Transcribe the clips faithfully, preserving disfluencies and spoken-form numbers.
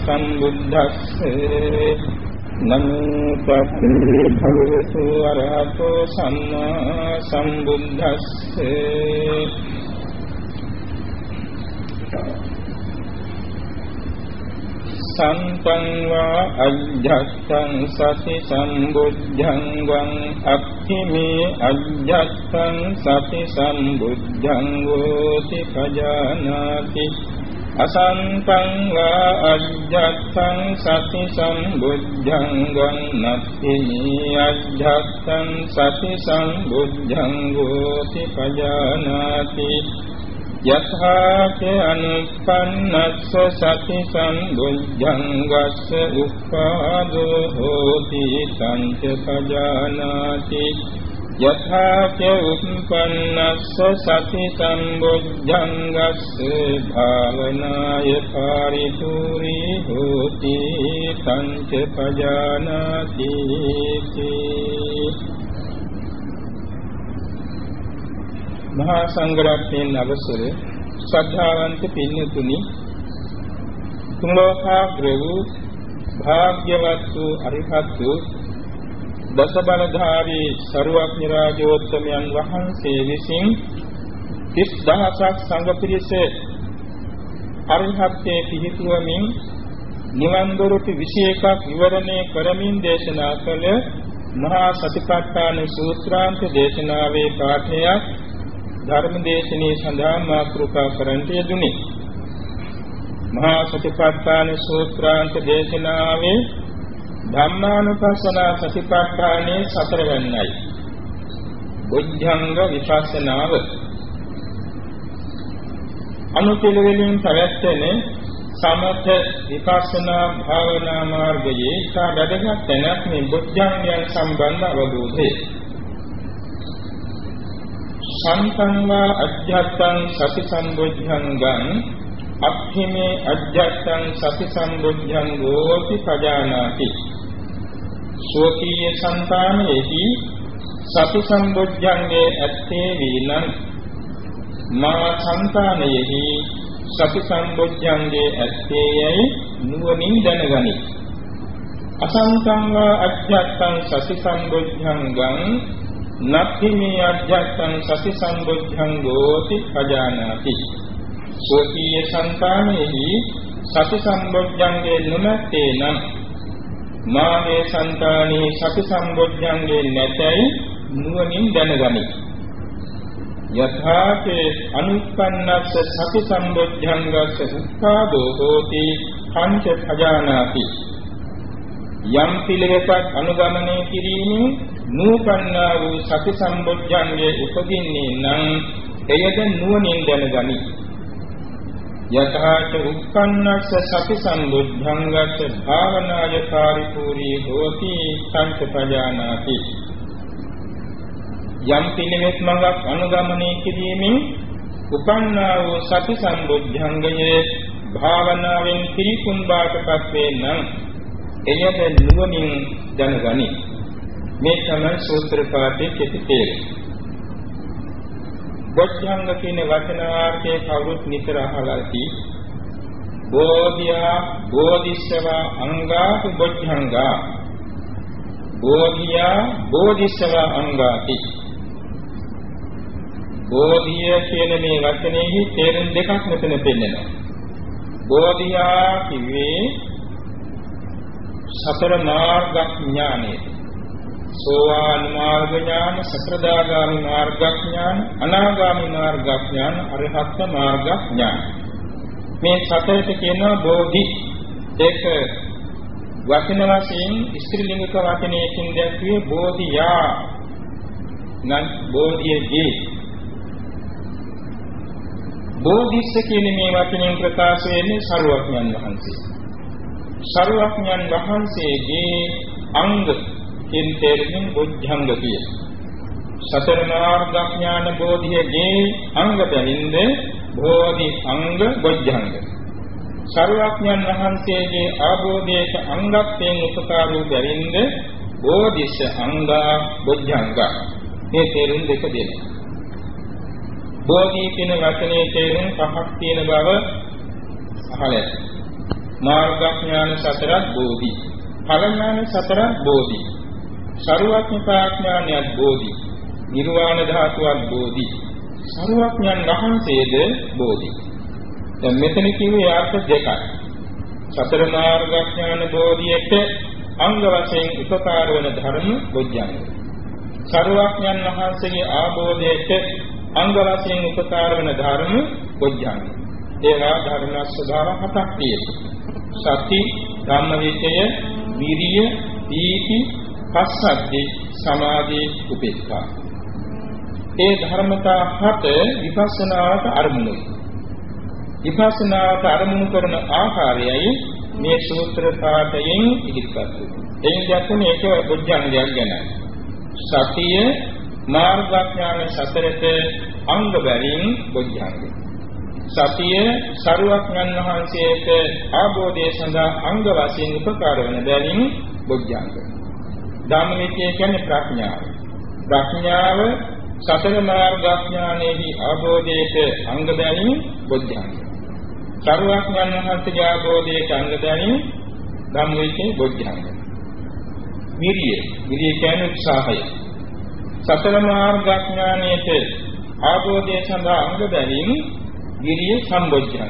සම්බුද්දස්සේ නමෝ තස්සේ භගවතු අරහතෝ සම්මා සම්බුද්දස්සේ සම්පං වා අජ්ජත්තං සති සම්බුද්ධං වං අක්ඛිමේ අජ්ජත්තං සති සම්බුද්ධං වෝති පජානාති අසංපං වා අජ්ජත්තං සති සම්බුද්ධං වං නක්ඛිමේ අජ්ජත්තං සති සම්බුද්ධං වෝති පජානාති යථාච අනුප්පන්නස්ස සති සම්බුද්ධං වස්ස උප්පාදෝ හෝති සංච පජානාති යථාච උප්පන්නස්ස සති සම්බුද්ධං වස්ස භාවනාය පරිපූර්ණී හෝති සංච පජානාති මහා සංඝරත්නයන් අවසර ශ්‍රද්ධාවන්ත පින්තුනි තුන් ලෝකාග්‍ර වූ භාග්‍යවත් වූ අරිහත් වූ දස බලධාරී සරුවක්ඥ රාජෝත්තමයන් වහන්සේ විසින් තිස් දහසක් සංඝ පිරිස අරිහත්ත්වයේ පිහිටුවමින් නිවන් දොරටු විශේෂයක් විවරණය කරමින් දේශනා කළ මහා සතිපට්ඨාන සූත්‍රාන්ත දේශනාවේ පාඨයක් ධර්ම දේශනේ සඳහා මාතෘකා කරන්ට යෙදුනි. මහා සතිපට්ඨාන සූත්‍රාන්ත දේශනාවේ ධම්මානුපස්සන සතිපට්ඨානයේ සතරවන්නයි. බොද්ධංග විපස්සනාව අනුපිළිවෙලින් පැවැත්වෙන සමථ විපස්සනා භාවනා මාර්ගයේ ඉතා වැදගත් තැනක් මේ බොද්ධංගයන් සම්බන්ධ අවබෝධය. සම්පං වා අජ්ජත්තං සති සම්බුද්ධංගං අක්ඛිමේ අජ්ජත්තං සති සම්බුද්ධං ගෝති පජානාති සෝකීය සංතානයේහි සති සම්බුද්ධංගේ ඇත්තේ වීනම් මා සංතානයේහි සති සම්බුද්ධංගේ ඇත්තේ යයි නුවණින් දැනගනි. අසංකං වා අජ්ජත්තං සති සම්බුද්ධංගං නක්ඛිමේ අජ්ජත්තං සති සම්බුද්ධං ගෝති පජානාති සෝකීය සංතානයේහි සති සම්බුද්ධංගේ නොමැත්තේ නම් මාගේ සංතානයේ සති සම්බුද්ධංගේ නැතයි නුවණින් දැනගනි. යථාචේ අනුප්පන්නස්ස සති සම්බුද්ධංගස්ස උප්පාදෝ හෝති පංච පජානාති යම් පිළිවෙතක් අනුගමනය කිරීමෙන් නූපන්නා වූ සති සම්බුද්ධංගේ උපදින්නේ නම් එයද නුවණින් දැනගනි. යථාච උප්පන්නස්ස සති සම්බුද්ධංගස්ස භාවනාය පරිපූර්ණී හෝති සංච පජානාති යම් පිළිවෙත් මඟක් අනුගමනය කිරීමෙන් උපන්නා වූ සති සම්බුද්ධංගයේ භාවනාවෙන් පිරිපුන් බාටපත් වේ නම් එයද නුවණින් දැනගනි. මේ තමයි සූත්‍ර පාඨයේ කෙටි තේරුම. බොද්ධංග කියන වචනාර්ථයේ කවුරුත් නිතර අහලා ඇති. බෝධියා බෝධිසව අංගාති බොද්ධංගා බෝධියා බෝධිසව අංගාති. බෝධිය කියන මේ වචනයෙහි තේරුම් දෙකක් මෙතන පෙන්නනවා. බෝධියා කිව්වේ සතර මාර්ග ඥානයේ සෝවාන් මාර්ග ඥාන, සතරදාගාමි මාර්ග ඥාන, අනාගාමි මාර්ග ඥාන, අරහත් මාර්ග ඥාන. මේ සතරට කියනවා බෝධි. ඒක වචන වශයෙන් ස්ත්‍රීලිංගික වචනයකින් දැක්වේ බෝධියා නම් බෝධියේදී. බෝධිස්ස කියන මේ වචනෙන් ප්‍රකාශ වෙන්නේ සරුවක්ඥන් වහන්සේ. සරුවක්ඥන් වහන්සේගේ අංග කින් තේරුමින් බොද්ධංග කිය. සතර මාර්ග ඥාන බෝධියගේ අංග බැවින්ද බෝධි අංග බොද්ධංග. සරුවක්ඥන් වහන්සේගේ ආબોධයට අංගත්වයෙන් උපකාර වූ බැවින්ද බෝධිස්ස අංගා බොද්ධංග. මේ තේරුම් දෙක දෙනවා. බෝධි කියන වචනේ තේරුම් පහක් තියෙන බව අහලා මාර්ගඥාන සතරක් බෝධි. ඵල ඥාන සතරක් බෝධි. සරුවඥතා ඥානයක් බෝධි. නිර්වාණ ධාතුවක් බෝධි. සරුවඥන් වහන්සේද බෝධි. දැන් මෙතන කිව්වේ ආර්ථ දෙකයි. සතර මාර්ගඥාන බෝධියට අංග වශයෙන් උපකාර වන ධර්ම බොජ්ජංග. සරුවඥන් වහන්සේගේ ආબોධයට අංග වශයෙන් උපකාර වන ධර්ම බොජ්ජංග. ඒවා ධර්ම ස්වභාව හතක් තියෙනවා. සති, ධම්මවිචය, විරිය, දීති, පස්සද්ධි, සමාධි, උපේක්ඛා. ඒ ධර්මතා හත විපස්සනාවට අරමුණුයි. විපස්සනාවට අරමුණු කරන ආකාරයයි මේ සූත්‍ර පාඨයෙන් ඉදිරිපත් වෙන්නේ. එයින් දැක්වෙන එක බොජ්ජංගයක් ගැනයි. සතිය මාර්ගඥාන සතරට අංග බැරින් බොජ්ජංගය. සතිය සරුවඥන් වහන්සේට ආબોධය සඳහා අංග වශයෙන් උපකාර වන බැවින් බොජ්ජංග. ධම්මවිචය කියන්නේ ප්‍රඥාව. ප්‍රඥාව සතර මාර්ගඥානෙහි ආબોධයට අංග බැවින් බොජ්ජංග. සරුවඥන් වහන්සේගේ ආબોධයට අංග බැවින් ධම්මවිචය බොජ්ජංග. විරිය. විරිය කියන්නේ උත්සාහය. සතර මාර්ගඥානෙට ආબોධය සඳහා අංග බැවින් විරිය සම්බොජ්ජංග.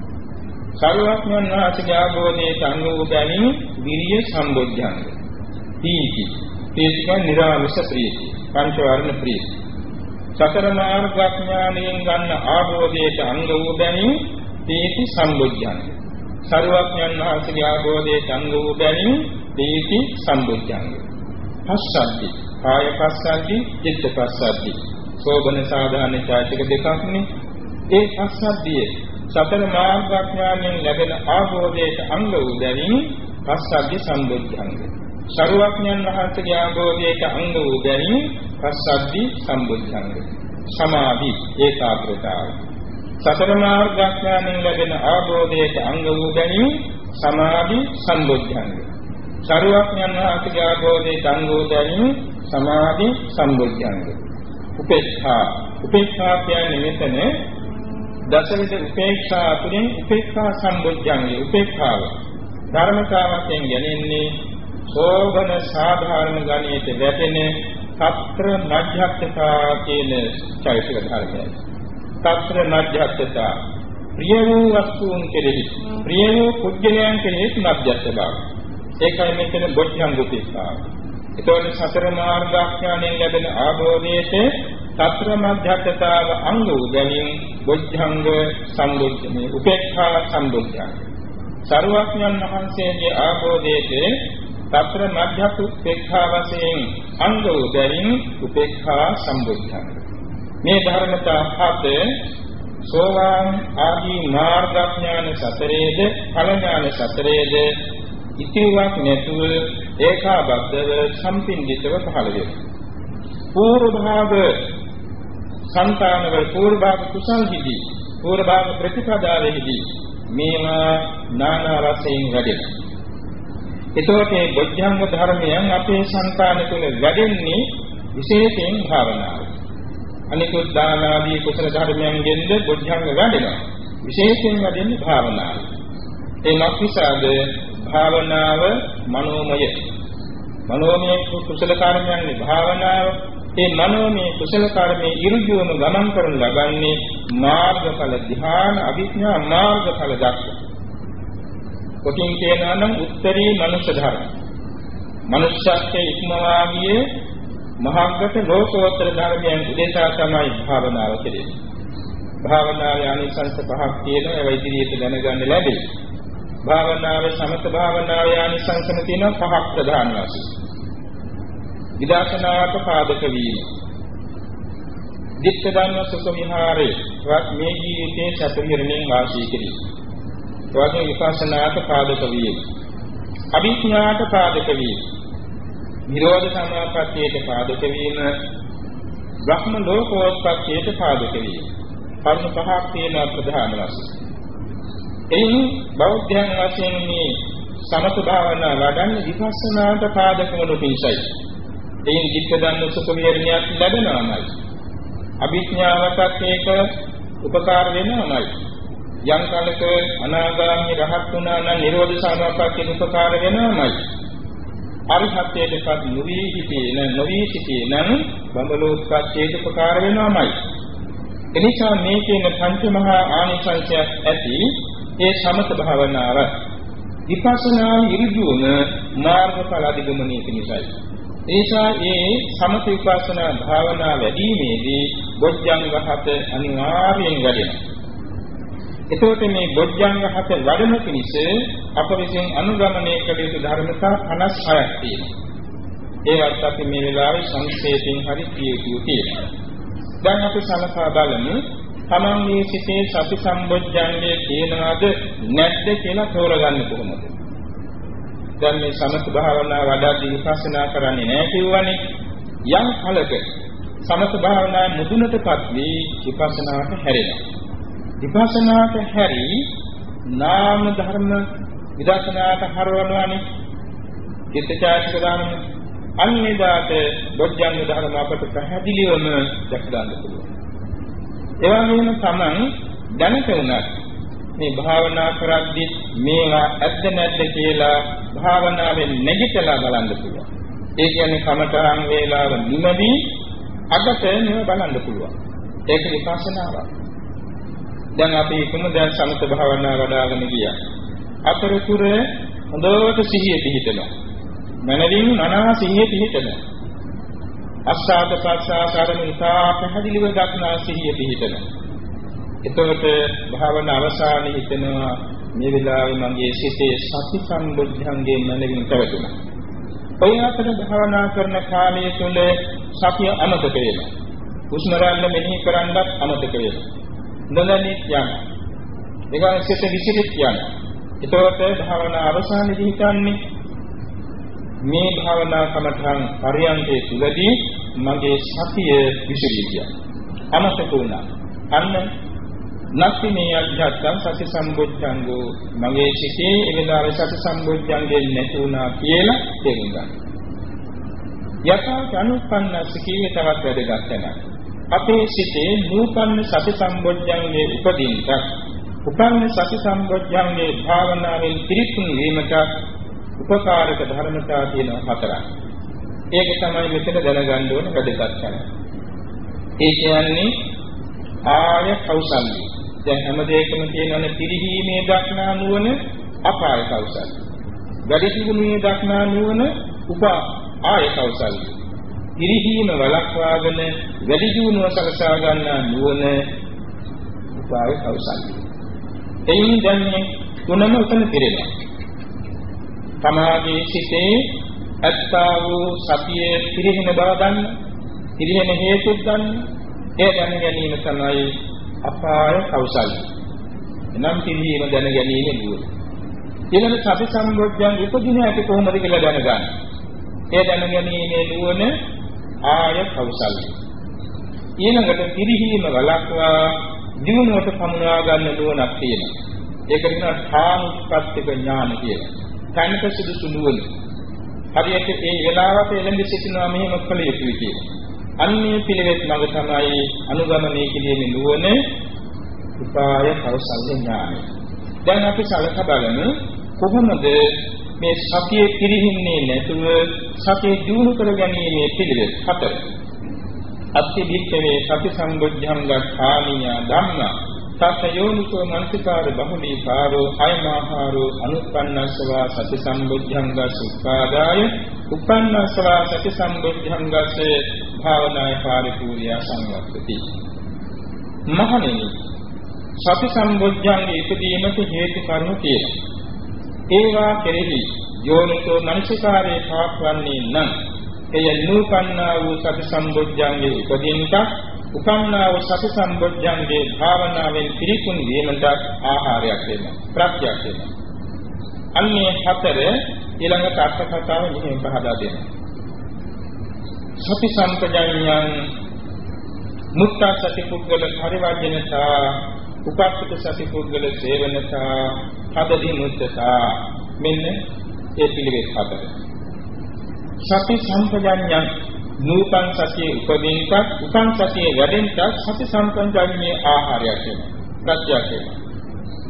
සරුවඥන් වහන්සේගේ ආબોධයට අංග වූ බැවින් විරිය සම්බොජ්ජංග. තීති. තීති කියන්නේ නිරාමිෂ ප්‍රීති. පංච වර්ණ ප්‍රීති. සතර මාර්ගඥානයෙන් ගන්න ආબોධයට අංග වූ බැවින් තීති සම්බොජ්ජංග. සරුවඥන් වහන්සේගේ ආબોධයට අංග වූ බැවින් තීති සම්බොජ්ජංග. පස්සද්ධි. කාය පස්සද්ධි, චිත්ත පස්සද්ධි. සෝබන සාධාන චෛතසික දෙකක්නේ. ඒ පස්සද්ධිය සතර මාර්ගඥානයෙන් ලැබෙන ආબોධයට අංග වූ බැවින් පස්සද්ධි සම්බොජ්ජංග. සරුවඥන් වහන්සේගේ ආબોධයට අංග වූ බැවින් පස්සද්ධි සම්බොජ්ජංග. සමාධි ඒකාග්‍රතාව. සතර මාර්ගඥානයෙන් ලැබෙන ආબોධයට අංග වූ බැවින් සමාධි සම්බොජ්ජංග. සරුවඥන් වහන්සේගේ ආબોධයට අංග වූ බැවින් සමාධි සම්බොජ්ජංග. උපේක්ඛා. උපේක්ඛා කියන්නේ මෙතන දසවිධ උපේක්ෂා තුළින් උපේක්ඛා සම්බොජ්ජංගය. උපේක්ඛාව ධර්මතාවයෙන් ගැනෙන්නේ සෝබන සාධාරණ ගණයට වැටෙන తත්‍ර නජ්ජත්තතා කියන චෛතසික ධර්මයයි. తත්‍ර නජ්ජත්තතා ප්‍රිය වූ වස්තුන් කෙරෙහි, ප්‍රිය වූ පුද්ගලයන් කෙරෙහි නජ්ජත්ත බව. ඒකයි මෙතන බොජ්ජංග උපේක්ඛාව. ඒතකොට සතර මාර්ගඥානයෙන් ලැබෙන ආબોධයට తත්‍ර මධ්‍යත්තතාව අංග වූ බැවින් බොජ්ජංග සම්බොජ්ජමේ උපේක්ඛා සම්බොජ්ජංග. සරුවඥන් වහන්සේගේ ආબોධයට తත්‍ර මධ්‍යත් උපේක්ඛා වශයෙන් අංග වූ බැවින් උපේක්ඛා සම්බොජ්ජංග. මේ ධර්මතා හත සෝවාන් ආදී මාර්ගඥාන සතරේද ඵල ඥාන සතරේද ඉතිවක් නැතුව ඒකාබද්ධව සම්පින්දිතව පහළ වේ. පූර්ව භාග සංතානවල පූර්ව භාග කුසල්හිදී පූර්ව භාග ප්‍රතිපදාවෙහිදී මේවා නානා වශයෙන් වැඩෙනවා. එතකොට මේ බොජ්ජංග ධර්මයන් අපේ සංතාන තුළ වැඩෙන්නේ විශේෂයෙන් භාවනාව. අනිකුත් දාන ආදී කුසල ධර්මයන්ගෙන්ද බොජ්ජංග වැඩෙනවා. විශේෂයෙන් වැඩෙන්නේ භාවනාව. ඒ මක්නිසාද භාවනාව මනෝමය. මනෝමය කුසල කර්මයන්ගේ භාවනාව. ඒ මනෝමය කුසල කර්මයේ ඉරුජුවම ගමන් කරන ලබන්නේ මාර්ගඵල ධ්‍යාන අභිඥා මාර්ගඵල දක්වා. කොටින් කියනවා නම් උත්තරී මනුෂ්‍ය ධර්ම. මනුෂ්‍යත්වයේ ඉක්මවා ගියේ මහාගත ලෝකෝත්තර ධර්මයන් උදෙසා තමයි භාවනාව කෙරෙන්නේ. භාවනාවේ ආනිසංස පහක් තියෙනවා. ඒවා ඉදිරියට දැනගන්න ලැබේ. භාවනාවේ සමත භාවනාවේ ආනිසංසන තියෙන පහක් ප්‍රධාන වශයෙන්. විදර්ශනාට පාදක වීම. දිට්ඨ ධම්ම සුඛ විහාරේ වත් මේ ජීවිතයේ සැපිරණයෙන් වාසය කිරීම. වාගේ විපස්සනාට පාදක වීම. අභිඥාට පාදක වීම. නිරෝධ සමාපත්තියට පාදක වීම. බ්‍රහ්ම ලෝකෝත්පත්තියට පාදක වීම. කරුණු පහක් තියෙන ප්‍රධාන වශයෙන්. එයින් බෞද්ධයන් වශයෙන් මේ සමත භාවනා වඩන්නේ විපස්සනාට පාදක වන පිණිසයි. එයින් ධිට්ඨ ධම්ම සුඛ විහරණයක් ලැබෙනවාමයි. අභිඥාවටත් ඒක උපකාර වෙනවාමයි. යම් කාලක අනාගාමී රහත් වුණා නම් නිරෝධ සමාපත්තිය උපකාර වෙනවමයි. අරිහත්ත්වයටපත් නොවි සිටින නොවි සිටින බඹලෝකපත්තියට උපකාර වෙනවමයි. එනිසා මේ කියන පංච මහා ආනිසංසයක් ඇති ඒ සමත භාවනාව විපස්සනා ඉරිදුවන මාර්ගඵල අධිගමනයේ පිණිසයි. ඒසා ඒ සමත විපස්සනා භාවනා වැඩිීමේදී බොජ්ජංග හත අනිවාර්යෙන් වැඩෙනවා. එතකොට මේ බොජ්ජංග හත වඩන පිණිස අප විසින් අනුගමනය කළ යුතු ධර්මතා පනස් හයක් තියෙනවා. ඒවත් අපි මේ වෙලාවේ සංක්ෂේපයෙන් හරි කිය යුතු තියෙනවා. දැන් අපි සලකා බලමු තමන්ගේ සිතේ සති සම්බොජ්ජංගය තියෙනවද නැද්ද කියලා තෝරගන්න කොහොමද? දැන් මේ සමථ භාවනා වඩාදී විපස්සනා කරන්නේ නැහැ කියවනේ. යම් කලක සමථ භාවනා මුදුනටපත් වී විපස්සනාට හැරෙනවා. විපස්සනාට හැරි නාම ධර්ම විදර්ශනාට හරවනවානේ. චිත්තචෛතසික ධර්ම අන්නේදාට බොජ්ජංග ධර්ම අපට පැහැදිලිවම දැක ගන්න පුළුවන්. ඒ වගේම තමන් දැනට උනත් මේ භාවනා කරද්දී මේවා ඇද්ද නැද්ද කියලා භාවනාවෙන් නැගිටලා බලන්න පුළුවන්. ඒ කියන්නේ කමඨාන් වේලාව නිමවි අගට මේව බලන්න පුළුවන්. ඒක විපස්සනාවක්. දැන් අපි කොහොමද දැන් සමථ භාවනා වඩ아가න ගියා. අතරතුර හොඳට සිහිය පිහිටනවා. මනරින් මනස සිහිය පිහිටනවා. අස්සාද පස්සාසාරම ඉතා පැහැදිලිව දක්නා සිහිය පිහිටනවා. එතකොට භාවනා අවසානයේ හිතෙනවා මේ වෙලාවේ මගේ සිතේ සති සම්බුද්ධංගේ මනරින් පැවතුණා. ඔය අතර භාවනා කරන කාලය තුල සතිය අමතක වෙනවා. හුස්ම රැල්ල මෙනෙහි කරන්නත් අමතක වෙනවා. නොදැනිත් යනවා. ඒකෙන් සිත විසිරිත් යනවා. එතකොට භාවනා අවසානයේදී හිතන්නේ මේ භාවනා කමඨං පරියන්කේ තුලදී මගේ සතිය විසිරී ගියා. අමතක වුණා. අන්න නැති මේ අධ්‍යාත්ම සති සම්බොජ්ජංගෝ මගේ සිතේ ඒ වෙලාවේ සති සම්බොජ්ජංගේ නැති වුණා කියලා තේරුම් ගන්න. යථා අනුපන්නස කීවේ තවත් වැදගත් වෙනවා. අපේ සිතේ නූපන්න සති සම්බොජ්ජංගේ උපදින්නට උපන්න සති සම්බොජ්ජංගේ භාවනාවෙන් පිරිපුන් වීමට උපකාරක ධර්මතා තියෙන හතරක්. ඒක තමයි මෙතන දැනගන්න ඕන වැදගත් කරන්නේ. ඒ කියන්නේ ආය කෞසල්‍ය. දැන් හැම දෙයකම තියෙනවනේ පිරිහීමේ දක්නා නුවණ අපාය කෞසල්‍ය. වැඩි දියුණුවේ දක්නා නුවණ උපා ආය කෞසල්‍ය. පිරිහීම වළක්වාගෙන වැඩි දියුණුව සලසා ගන්නා නුවණ උපාය කෞසල්‍ය. එයින් දැන් මේ තුනම උතන පිරෙනවා. තමාගේ සිතේ ඇත්තා වූ සතියේ පිරිහෙන බව ගන්න, පිරිහෙන හේතු ගන්න, ඒ දැන ගැනීම තමයි අපාය කෞසල්‍ය. එනම් පිරිහීම දැන ගැනීම නුවණ. ඊළඟ සති සම්බොජ්ජං උපදින ඇති කොහොමද කියලා දැනගන්න. ඒ දැන ගැනීමේ නුවණ ආය කෞසල්‍ය. ඊළඟට පිරිහීම වළක්වා දිනුවට පමුණවා ගන්න නුවණක් තියෙනවා. ඒක කියනවා ථානුප්පත්තික ඥාන කියලා. කනක සුදුසු නුවණ. හරියට ඒ වෙලාවට එළඹ සිටිනවා මෙහෙම කළ යුතුයි කියලා. අන්නේ පිළිවෙත් මඟ තමයි අනුගමනය කිරීමේ නුවණ උපාය කෞසල්‍ය ඥානය. දැන් අපි සලකා බලමු කොහොමද මේ සතිය පිරිහින්නේ නැතුව සතිය දියුණු කරගැනීමේ පිළිවෙත් හතර. අත්‍යධිකවේ සති සම්බුද්ධංගාථානිය ධම්ම සත්‍යෝනිකෝ මනසිකාර බහුලීකාරෝ අයමාහාරෝ අනුප්පන්නස්සවා සති සම්බුද්ධංගා සුඛාදාය උප්පන්නස්සවා සති සම්බුද්ධංගසේ භාවනාය පරිපූර්ණය සංවත්තති. මහණෙනි සති සම්බුද්ධංගේ ඉදීමට හේතු කරුණු තියෙනවා. ඒවා කෙරෙහි යෝනිසෝ මනසිකාරේ පාත්වන්නේ නම් එය නූපන්නා වූ සති සම්බොජ්ජංගේ උපදින්නට උපන්නා වූ සති සම්බොජ්ජංගේ භාවනාවෙන් පිරිපුන් වීමට ආහාරයක් වෙනවා ප්‍රත්‍යක් වෙනවා. අන්නේ හතර ඊළඟට අර්ථ කතාව මෙහෙම පහදා දෙනවා. සති සම්පජඤ්ඤං මුක්ත සති පුද්ගල පරිවර්ජනතා උපස්ථිත සති පුද්ගල සේවනතා හදදි මුත්තතා මෙන්න ඒ පිළිවෙත් හතර. සති සම්පජඤ්ඤං නූපන් සතියේ උපදින්නත් උපන් සතියේ වැඩෙන්නත් සති සම්පජඤ්ඤයේ ආහාරයක් වෙනවා ප්‍රත්‍යක් වෙනවා.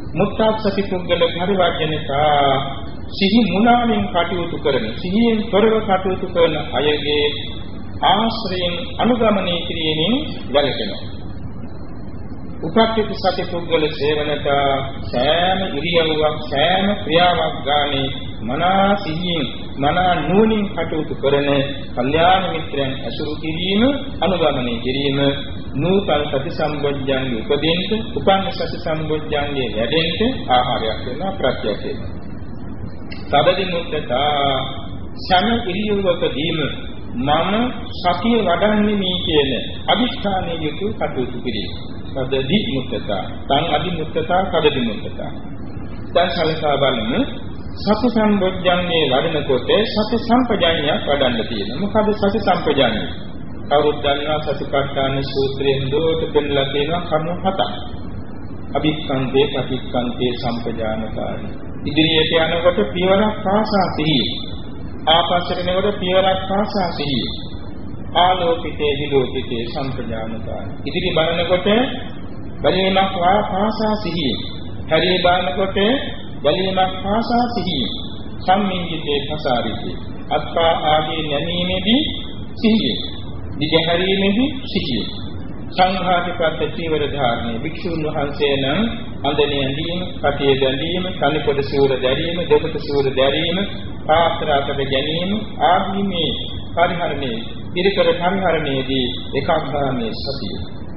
මුත්තාත්සති පුද්ගල පරිවර්ජනතා සිහි මුලාවෙන් කටයුතු කරන සිහියෙන් තොරව කටයුතු කරන අයගේ ආශ්‍රයෙන් අනුගමනය කිරීමෙන් වැළකෙනවා. උපක්ඛිත සති පුද්ගල සේවනත සෑම ඉරියව්වක් සෑම ක්‍රියාවක් ගානේ මනා සිහියෙන් මනා නුවණින් කටයුතු කරන කල්යාණ මිත්‍රයන් ඇසුරු කිරීම අනුගමනය කිරීම නූතන සති සම්බොජ්ජංගේ උපදින්න උපන්න සති සම්බොජ්ජංගේ වැඩෙන්න ආහාරයක් වෙනවා ප්‍රත්‍යක් වෙනවා. සබදි මුත්තතා සම ඉරියව්වකදීම මම සතිය වඩන්නේ මේ කියන අදිෂ්ඨානයේ යුතු කටයුතු කිරීම. සබදි මුත්තතා තං අදි මුත්තතා සබදි මුත්තතා. දැන් සලකා බලමු සති සම්බොජ්ජංගේ වඩනකොට සති සම්පජාඤ්ඤයක් වඩන්න තියෙනවා. මොකද සති සම්පජාඤ්ඤය? කවුරුත් දන්නවා සතිපට්ඨාන සූත්‍රයෙන් දොට පෙන්නලා තියෙනවා කර්ම හතක්. අභික්ඛන්තේ පටික්ඛන්තේ සම්පජානකාරී. ඉදිරියට යනකොට පියවරක් පාසා සිහිය. ආපස්සට යනකොට පියවරක් පාසා සිහිය. ආලෝකිතේ විලෝකිතේ සම්පජානකාරී. ඉදිරි බලනකොට බැලීමක් පාසා සිහිය. හැරී බලනකොට බැලීමක් පාසා සිහිය. සම්මිංජිතේ පසාරිතේ. අත්පා ආදී නැමීමේදී සිහිය. දිගහැරීමේදී සිහිය. සංඝාතිපත්ත චීවර ධාරණේ භික්ෂුන් වහන්සේ නම් අඳනේ ඇඳීම, කටියේ දැඳීම, කනිපොඩ සිවුර දැරීම, දෙපොත සිවුර දැරීම, පාත්‍ර අතට ගැනීම ආදී මේ පරිහරණේ පිරිකර පරිහරණයේදී එකක් ගානේ සතිය.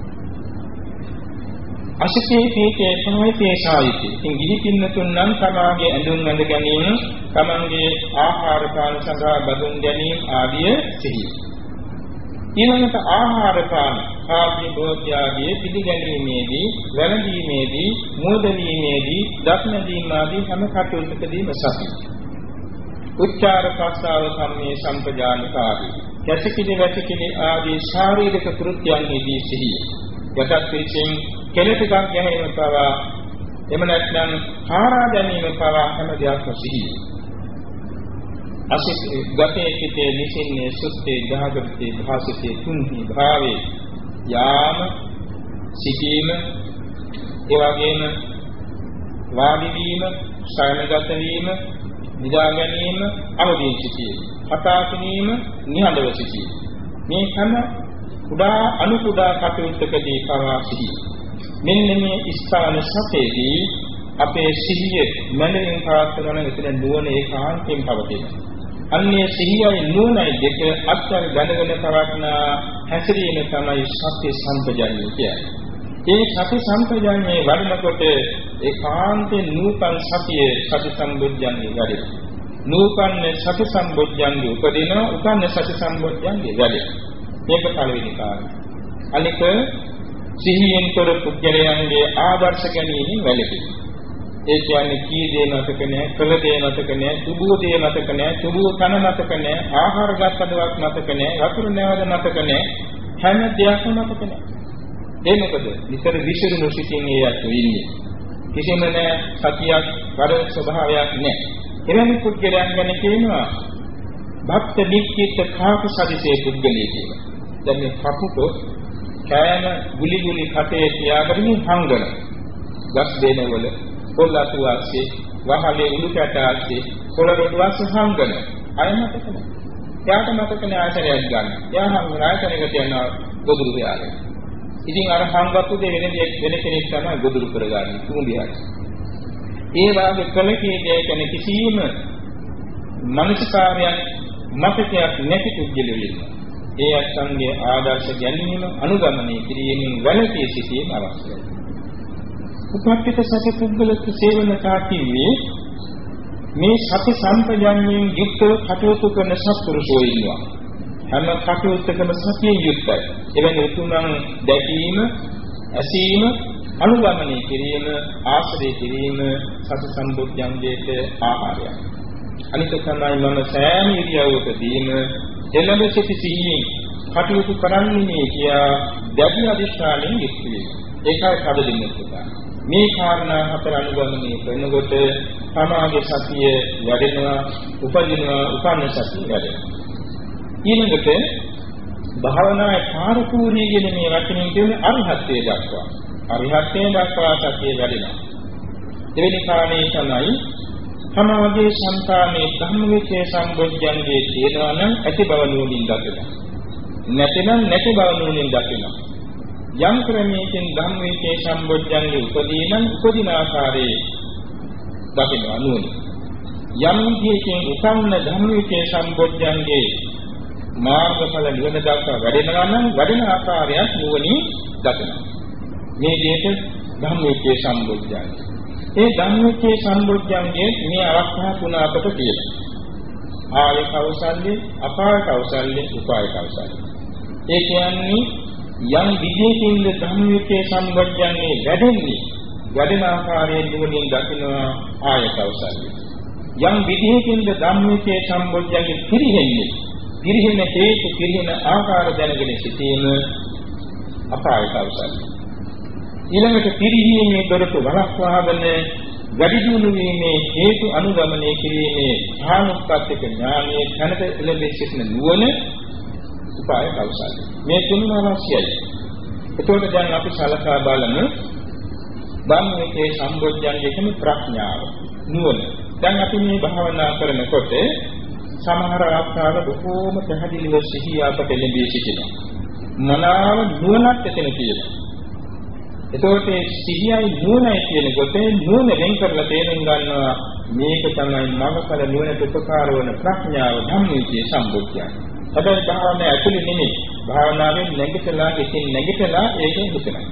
අසිතේ තේකේ සමයිතේ සායිති. ඉතින් ගිහි පින්නතුන් නම් තමාගේ ඇඳුම් ඇඳ ගැනීම, තමන්ගේ ආහාර පාන සඳහා බඳුන් ගැනීම ආදී සිහිය. ඊළඟට ආහාර පාන ආදී භෝජ්‍යාදී පිළිගැනීමේදී වැළඳීමේදී මෝදවීමේදී දක්නදීම ආදී හැම කටයුත්තකදීම සතිය. උච්චාර ප්‍රස්තාව සම්මේ සම්පජානකාරී. කැසිකිලි වැසිකිලි ආදී ශාරීරික කෘත්‍යයන්හිදී සිහිය. යටත් පිටින් කෙලෙටක් ගැනීම පවා එම නැත්නම් හාරා ගැනීම පවා හැම දෙයක්ම සිහිය. අසිත ගතේ සිටේ නිසින්නේ සුත්තේ දහගතේ භාසිතේ තුන්හි භාවේ යාම සිටීම ඒ වගේම වාඩි වීම ශයනගත වීම නිදා ගැනීම අවදීන් සිටීම කතා කිරීම නිහඬව සිටීම මේ හැම කුඩා අනු කුඩා කටයුත්තකදී පවා සිටීම මෙන්න මේ ස්ථාන සතේදී අපේ සිහිය මනමින් පවත්වන එතන නුවණ ඒකාන්තයෙන් පවතිනවා. අන්නේ සිහියයි නුවණයි දෙක අත්‍යර දැනගෙන පවත්න හැසිරීම තමයි සත්‍ය සම්පජාඤ්ඤය කියන්නේ. මේ සති සම්පජාඤ්ඤයේ වඩනකොට ඒකාන්තේ නූපන් සතිය සති සම්බොජ්ජංගේ වැඩේ. නූපන් සති සම්බොජ්ජංගේ උපදින උපන්න සති සම්බොජ්ජංගේ වැඩේ. මේක පළවෙනි කාරණා. අනික සිහියෙන් තොර පුද්ගලයන්ගේ ආදර්ශ ගැනීමෙන් වැළකී. ඒ කියන්නේ කී දේ මතක නැහැ, කළ දේ මතක නැහැ, සුබුව දේ මතක නැහැ, සුබුව කන මතක නැහැ, ආහාර ගන්නවත් මතක නැහැ, වතුර නැවද මතක නැහැ, හැම දෙයක්ම මතක නැහැ. ඒ මොකද? විතර විසිරුණු සිටින් ඒත් ඉන්නේ. කිසිම නැහැ සතියක් වර ස්වභාවයක් නැහැ. එවැනි පුද්ගලයන් ගැන කියනවා භක්ත නික්කිත කාක සදිසේ පුද්ගලී කියලා. දැන් මේ කපුටෝ කෑම ගුලි ගුලි කටේ තියාගෙන හංගන. ගස් දෙනවල පොල්ලතු වාසේ වහලේ උඩු කැට ආසේ පොළොවට වාසේ හංගන. අය මතක නැහැ. යාට මතක නැහැ ආශ්‍රයයක් ගන්න. යා හංගන ආයතනයකට යනවා ගොදුරු ගියාගෙන. ඉතින් අර හංගපු දෙ වෙන වෙන කෙනෙක් තමයි ගොදුරු කරගන්නේ කුඹියක්. ඒ වාගේ කලකීදේ කෙනෙක් කිසිම මනසකාරයක් මතකයක් නැති පුද්ගලයෙක් ඉන්නවා. ඒ අත්ංගේ ආදර්ශ ගැනීම අනුගමනය කිරීමෙන් වැළකී සිටීම අවශ්‍යයි. උපක්ඛිත සති පුද්ගලක සේවනතා කිව්වේ මේ සති සම්පජාඤ්ඤයෙන් යුක්තව කටයුතු කරන සත්පුරුෂයෝ ඉන්නවා. හැම කටයුත්තකම සතියෙන් යුක්තයි. එවැනි උතුම්න් දැකීම, ඇසීම, අනුගමනය කිරීම, ආශ්‍රය කිරීම සති සම්බුද්ධංගයේ ආහාරයයි. අනිත් තමයි මම සෑම ඉරියව්වකදීම එළඹ සිටි සිහියෙන් කටයුතු කරන්නේ කියා දැඩි අධිෂ්ඨානයෙන් යුක්ත වේ. ඒකයි කඩදිනුත්තා. මේ කාරණා හතර අනුගමනය කරනකොට සමාගේ සතිය වැඩෙනවා, උපදිනවා, උපන්න සතිය වැඩෙනවා. ඊළඟට භාවනාවේ පාරපූර්ණී කියන මේ වචنين කියන්නේ අරිහත්ත්වයට දක්වා. අරිහත්ත්වයට දක්වා සතිය වැඩෙනවා. දෙවෙනි කාරණේ තමයි තමගේ సంతානයේ ධම්මවිචේ සම්බොජ්ජංගේ තියෙනවා නම් ඇති බව නුවණින් දකිනවා. නැතිනම් නැති බව නුවණින් දකිනවා. යම් ක්‍රමයකින් ධම්මවිචේ සම්බොජ්ජංගේ උපදීනම් උපදින ආකාරයේ දකිනවා නුවණ. යම් විදියකින් උපන්න ධම්මවිචේ සම්බොජ්ජංගේ මාර්ගඵල නිවන දක්වා වැඩෙනවා නම් වැඩෙන ආකාරයක් නුවණින් දකිනවා. මේ විදිහට ධම්මවිචේ සම්බොජ්ජංගේ ඒ ධම්මවිචේ සම්බොජ්ජංගේ මේ අවස්ථා තුන අපට තියෙනවා. ආය කෞසල්‍ය, අපාය කෞසල්‍ය, උපාය කෞසල්‍ය. ඒ කියන්නේ යම් විදියකින් ධම්මවිචේ සම්බොජ්ජංගේ වැඩෙන්නේ වැඩෙන ආකාරයෙන් නුවණින් දකිනවා ආය කෞසල්‍ය. යම් විදියකින් ධම්මවිචේ සම්බොජ්ජංගේ පිරිහෙන්නේ පිරිහෙන හේතු පිරිහෙන ආකාර දැනගෙන සිටීම අපාය කෞසල්‍ය. ඊළඟට පිරිහීමේ දොරටු වළක්වාගෙන වැඩි දියුණු වීමේ හේතු අනුගමනය කිරීමේ ධානුත්පත්තික ඥානයේ තනත එළඹී සිටින නුවණ උපාය කෞසල්‍ය. මේ තුනම අවශ්‍යයි. එතකොට දැන් අපි සලකා බලමු ධම්මවිචේ සම්බොජ්ජංගේ කියන ප්‍රඥාව නුවණ. දැන් අපි මේ භාවනා කරනකොට සමහර අවස්ථාවල බොහෝම පැහැදිලිව සිහිය අපට එළඹී සිටිනවා. මනාව නුවණක් එතන තියෙනවා. එතකොට සිහියයි නුවණයි කියනකොට නුවණ වෙන් කරලා තේරුම් ගන්නවා මේක තමයි මඟඵල නුවණට උපකාර වන ප්‍රඥාව ධම්මවිචේ සම්බොජ්ජංගය. හැබැයි භාවනාවේ ඇතුළේ නෙමෙයි. භාවනාවෙන් නැගිටලා ඉතින් නැගිටලා ඒකෙන් හිතනවා.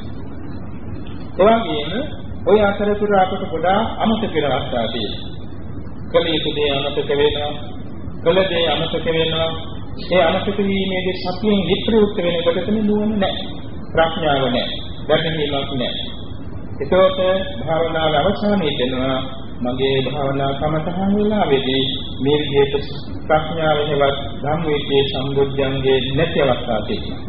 ඒ වගේම ඔය අතරතුර අපට ගොඩාක් අමතක වෙන අවස්ථා තියෙනවා. කල යුතු දේ අමතක වෙනවා. කල දේ අමතක වෙනවා. ඒ අමතක වීමේදී සතියෙන් විප්‍රයුක්ත වෙනකොට තමයි නුවණ නැහැ. ප්‍රඥාව නැහැ. දැකීමක් නැහැ. ඒකෝට භාවනාව අවසානයේ දෙනවා මගේ භාවනා කමතහන් වෙලාවේදී මේ විදිහට ප්‍රඥාවෙන්වත් ධම්මවිචේ සම්බොජ්ජංගේ නැති අවස්ථා තියෙනවා.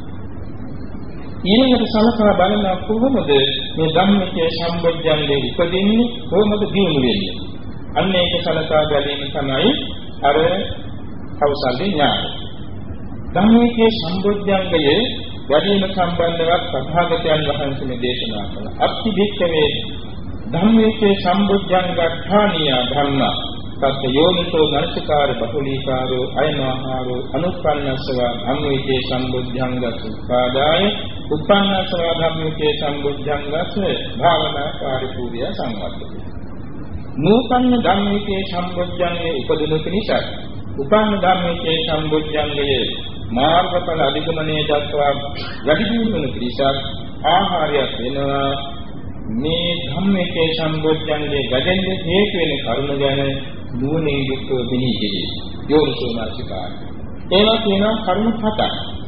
ඊළඟට සලකා බලන කොහොමද මේ ධම්මවිචේ සම්බොජ්ජංගේ උපදින්නේ කොහොමද දියුණු වෙන්නේ? අන්න ඒක සලකා බැලීම තමයි අර කෞසල්‍ය ඥානය. ධම්මවිචේ සම්බොජ්ජංගයේ වැඩිම සම්බන්ධවත් සත්‍යාගතයන් වහන්සේ මේ දේශනා කළා. අත්ති භික්ඛවේ ධම්මේචේ සම්බුද්ධංගඨානිය ධම්ම තත් යෝනිසෝ මනසිකාර බහුලීකාරෝ අයනහාරෝ අනුප්පන්නස්සව ධම්මේචේ සම්බුද්ධංගස් උපාදාය උප්පන්නස්සව ධම්මේචේ සම්බුද්ධංගස් භාවනා කාර්යපූර්ය සංවත්තති. නූපන්න ධම්මේචේ සම්බුද්ධංගේ උපදින නිසා උපන්න ධම්මේචේ සම්බුද්ධංගයේ මාර්ගඵල අධිගමනයේ දක්වා වැඩි දියුණු වන පිරිසක් ආහාරයක් වෙනවා. මේ ධම්මයේ සම්බොජ්ජංගේ වැඩෙන්නේ හේතු වෙන කරුණ ගැන නුවණින් යුක්තව මෙහි කෙරේ. යෝනිසෝමනසිකාරය. ඒවා කියනවා කරුණ හතක්.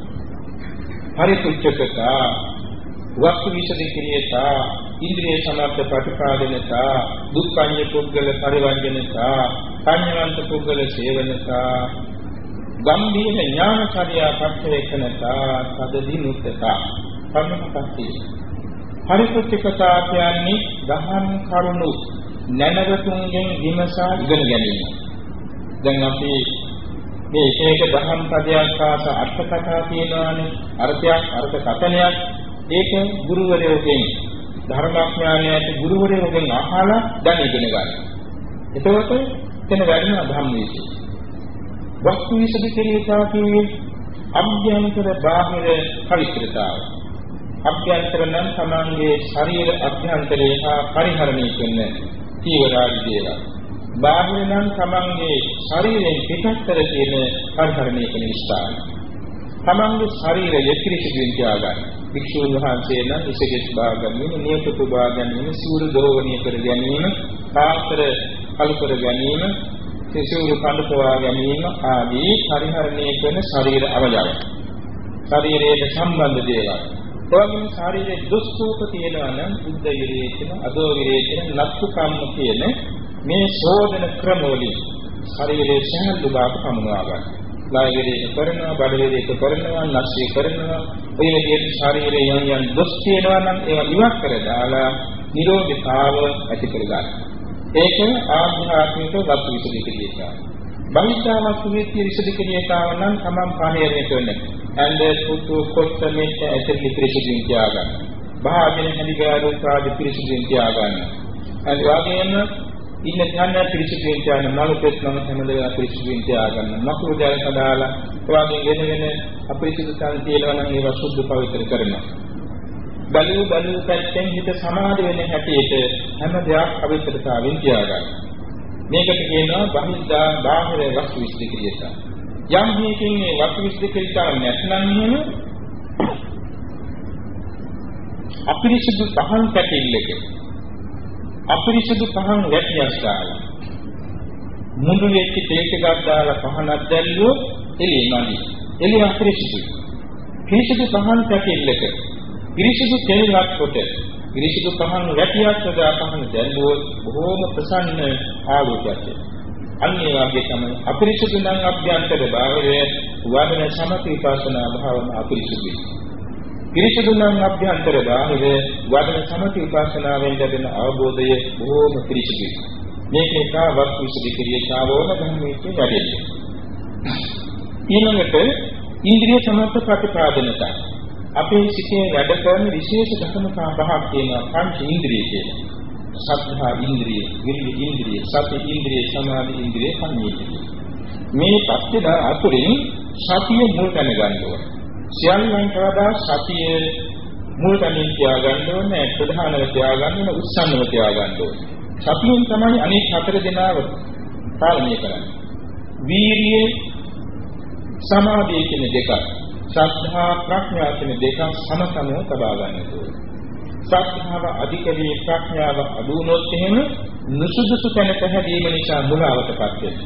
පරිසුච්ඡකතා, වස්තු විසදිකිරියතා, ඉන්ද්‍රිය සමර්ථ ප්‍රතිපාදනතා, දුක්ඛඤ්ඤ පුද්ගල පරිවර්ජනතා, පඤ්ඤවන්ත පුද්ගල සේවනතා, ගම්භීර ඥානචර්යා පක්ෂේකනතා, සදදිනුත්තතා. කර්මපත්ති. පරිසුච්ඡකතා කියන්නේ දහම් කරුණු නැනවතුන්ගෙන් විමසා ඉගෙන ගැනීම. දැන් අපි මේ එක එක දහම් පදයක් ආස අර්ථ කතා තියෙනවානේ. අර්ථයක් අර්ථ කතනයක් ඒක ගුරුවරයෙකුගෙන් ධර්මඥානයට ගුරුවරයෙකුගෙන් අහලා දැන ඉගෙන ගන්න. එතකොට එතන වැඩිම ධම්මවිචේ. වස්තු විසදිකිරියතා කියන්නේ අභ්‍යන්තර බාහිර පවිත්‍රතාව. අභ්‍යන්තර නම් සමාන්ගේ ශරීර අභ්‍යන්තරේ හා පරිහරණය කරන තීවරාදී දේවල්. බාහිර නම් සමාන්ගේ ශරීරයෙන් පිටස්තර තියෙන පරිහරණය කරන ස්ථාන. සමාන්ගේ ශරීරය පිරිසිදුවෙන් තියාගන්න. වික්ෂුන් වහන්සේ නම් ඉසගෙස් බා ගැනීම, නියපොතු බා ගැනීම, සිවුරු දෝවණය කර ගැනීම, පාත්‍ර කළු කර ගැනීම, සිවුරු කඳු පවා ගැනීම ආදී පරිහරණය කරන ශරීර අවයව. ශරීරයට සම්බන්ධ දේවල්. ඔයගොල්ලෝ ශරීරයේ දුස්කෝප තියෙනවා නම් බුද්ධ විරේචන, අදෝ විරේචන, නත්තු කම්ම කියන මේ ශෝධන ක්‍රමවලින් ශරීරයේ සෑහළු බව පමුණවා ගන්න. ලාය විරේචන කරනවා, බඩ විරේචන කරනවා, නැස්සිය කරනවා. ඔය විදිහට ශරීරයේ යම් යම් දුස් තියෙනවා නම් ඒවා ඉවත් කර දාලා නිරෝධතාව ඇති කර ගන්න. ඒක ආධ්‍යාත්මික වස්තු විසදිකිරියතාව. බහිද්ධා වස්තු විසදිකිරියතාව නම් තමන් පාණයනේ කරන්නේ. ඇඳ පුතු කොත්ත මෙත් ඇතුළේ පිරිසිදුන් තියාගන්න. භාජන හැදිගාරු සාද පිරිසිදුන් තියාගන්න. ඒ වගේම ඉන්න ධ්‍යාන පිරිසිදුවෙන් තියාගෙන මලපෙත් නම් හැමදේම පිරිසිදුවෙන් තියාගන්න. මකුළු ජල කඩාලා ඔයගේ වෙන වෙන අපිරිසිදු තන් තියෙනවා නම් ඒවා සුද්ධ පවිත්‍ර කරනවා. බලු බලු පැත්තෙන් හිත සමාධි වෙන හැටියට හැම දෙයක් පවිත්‍රතාවෙන් තියාගන්න. මේකට කියනවා බහිද්ධා බාහිර වස්තු විශ්ලේෂණය. යම් හේකින් මේ වස්තු විශ්ලේෂණය නැත්නම් එහෙම අපිරිසිදු පහන් පැතිල්ලක අපිරිසිදු පහන් වැටියස්කාල මුඳු වෙච්ච තේක ගස් දාලා පහනක් දැල්ලුවොත් එළිය නදී එළිය අපිරිසිදුයි. පිරිසිදු පහන් පැතිල්ලක පිරිසිදු තෙලක් කොට පිරිසිදු පහන් වැටියක් සදා පහන් දැල්ලුවොත් බොහෝම ප්‍රසන්න ආලෝකයක්. අන්න ඒ වගේ තමයි අපිරිසිදු නම් අභ්‍යන්තර භාවය වඩන සමථ විපස්සනා භාවනා අපිරිසිදුයි. පිරිසිදු නම් අභ්‍යන්තර බාහිර වඩන සමථ විපස්සනාවෙන් ලැබෙන අවබෝධය බොහෝම පිරිසිදුයි. මේක නිසා වස්තු විසුද්ධිය ශාවෝම ධර්මයේ වැඩෙන්නේ. ඊළඟට ඉන්ද්‍රිය සමර්ථ ප්‍රතිපාදනත අපේ සිතේ වැඩ කරන විශේෂ ධර්මතා පහක් තියෙනවා. පංච ඉන්ද්‍රිය කියලා. සද්ධා ඉන්ද්‍රිය, විරිය ඉන්ද්‍රිය, සති ඉන්ද්‍රිය, සමාධි ඉන්ද්‍රිය, සංයේතිය. මේ පස්සේ අතුරින් සතිය මුල් තැන ගන්න ඕනේ. සියල්ලන්ට වඩා සතිය මුල් තැනින් තියාගන්න ඕනේ, ප්‍රධානව තියාගන්න ඕනේ, උත්සන්නව තියාගන්න ඕනේ. සතියෙන් තමයි අනෙක් හතර දෙනාව පාලනය කරන්නේ. වීරිය, සමාධිය කියන දෙක, ශ්‍රද්ධා, ප්‍රඥා කියන දෙක සමසමව තබා ගන්න ඕනේ. ශ්‍රද්ධාව අධික වී ප්‍රඥාව අඩු වුණොත් එහෙම නුසුදුසු තැන පැහැදීම නිසා මුලාවටපත් වෙනවා.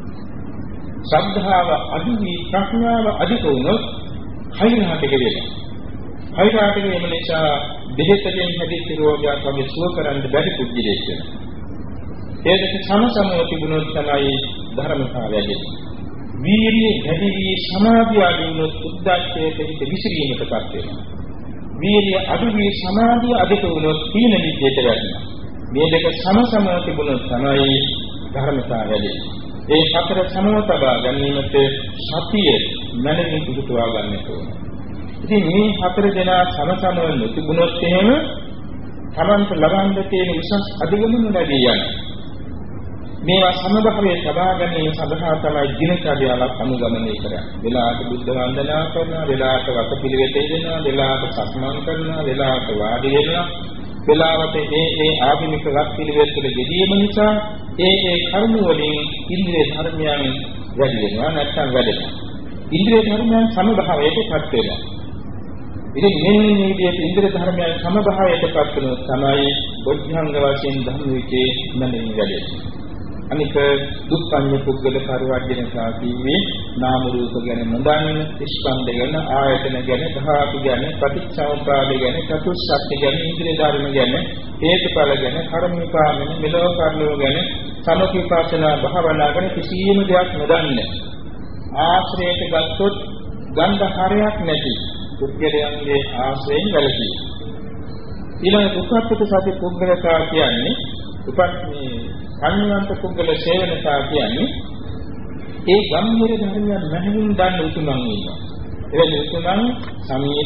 ශ්‍රද්ධාව අඩු වී ප්‍රඥාව අධික වුණොත් හයිරාටික වෙනවා. හයිරාටික වෙන නිසා දෙහෙතකින් හැදිච්ච රෝගයක් වගේ සුව කරන්න බැරි පුද්ගලයෙක් වෙනවා. ඒ දෙක සමසමව තිබුණොත් තමයි ධර්මතාවය ලැබෙන්නේ. වීර්යය වැඩි වී සමාධිය අඩු වුණොත් උද්දච්චයේ පිට විසිරීමකටපත් වෙනවා. වීර්යය අඩු වී සමාධිය අධික වුණොත් තීන විද්‍යට වැටෙනවා. මේ දෙක සමසමව තිබුණොත් තමයි ධර්මතාවය ලැබෙන්නේ. ඒ හතර සමව තබා ගැනීමට සතිය මනමින් පුදුටවා ගන්නට ඕන. ඉතින් මේ හතර දෙනා සමසමව නොතිබුණොත් එහෙම තමන්ට ලබන්න තියෙන උසස් අධිගමන ලැබී යනවා. මේවා සමබරයේ තබා ගැනීම සඳහා තමයි දිනචර්යාවක් අනුගමනය කරන්නේ. වෙලාවට බුද්ධ වන්දනා කරනවා, වෙලාවට වතපිළිවෙතේ දෙනවා, වෙලාවට සක්මන් කරනවා, වෙලාවට වාඩි වෙනවා. වෙලාවට ඒ ඒ ආගමික වත්පිළිවෙත් වල යෙදීම නිසා ඒ ඒ කර්ම වලින් ඉන්ද්‍රිය ධර්මයන් වැඩි වෙනවා නැත්නම් වැඩෙනවා. ඉන්ද්‍රිය ධර්මයන් සමභාවයටපත් වෙනවා. ඉතින් මේ විදිහට ඉන්ද්‍රිය ධර්මයන් සමභාවයටපත් වෙනොත් තමයි බොද්ධංග වශයෙන් ධර්ම විචේ මනින් වැඩෙන්නේ. අනික දුක්ඛඤ්ඤ පුද්ගල පරිවර්ජනසා කීවේ නාම රූප ගැන නොදන්න, ස්කන්ධ ගැන, ආයතන ගැන, ධාතු ගැන, පටිච්චසමුප්පාද ගැන, චතුස්සත්‍ය ගැන, ඉන්ද්‍රිය ධර්ම ගැන, හේතුඵල ගැන, කර්ම විපාක ගැන, මෙලොව කර්මෝ ගැන, සමථ භාවනා ගැන කිසියම් දෙයක් නොදන්න. ආශ්‍රයයට ගත්තොත් ගන්ධ හරයක් නැති පුද්ගලයන්ගේ ආශ්‍රයෙන් වැළකී. ඊළඟ දුක්ඛප්පත සති පුද්ගලතා කියන්නේ උපන්නේ අන්‍යන්ත පුද්ගල සේවනතා කියන්නේ ඒ ගම්මීර ධර්මයන් මනමින් දන්න උතුමන් ඉන්නවා. එවැනි උතුමන් සමීප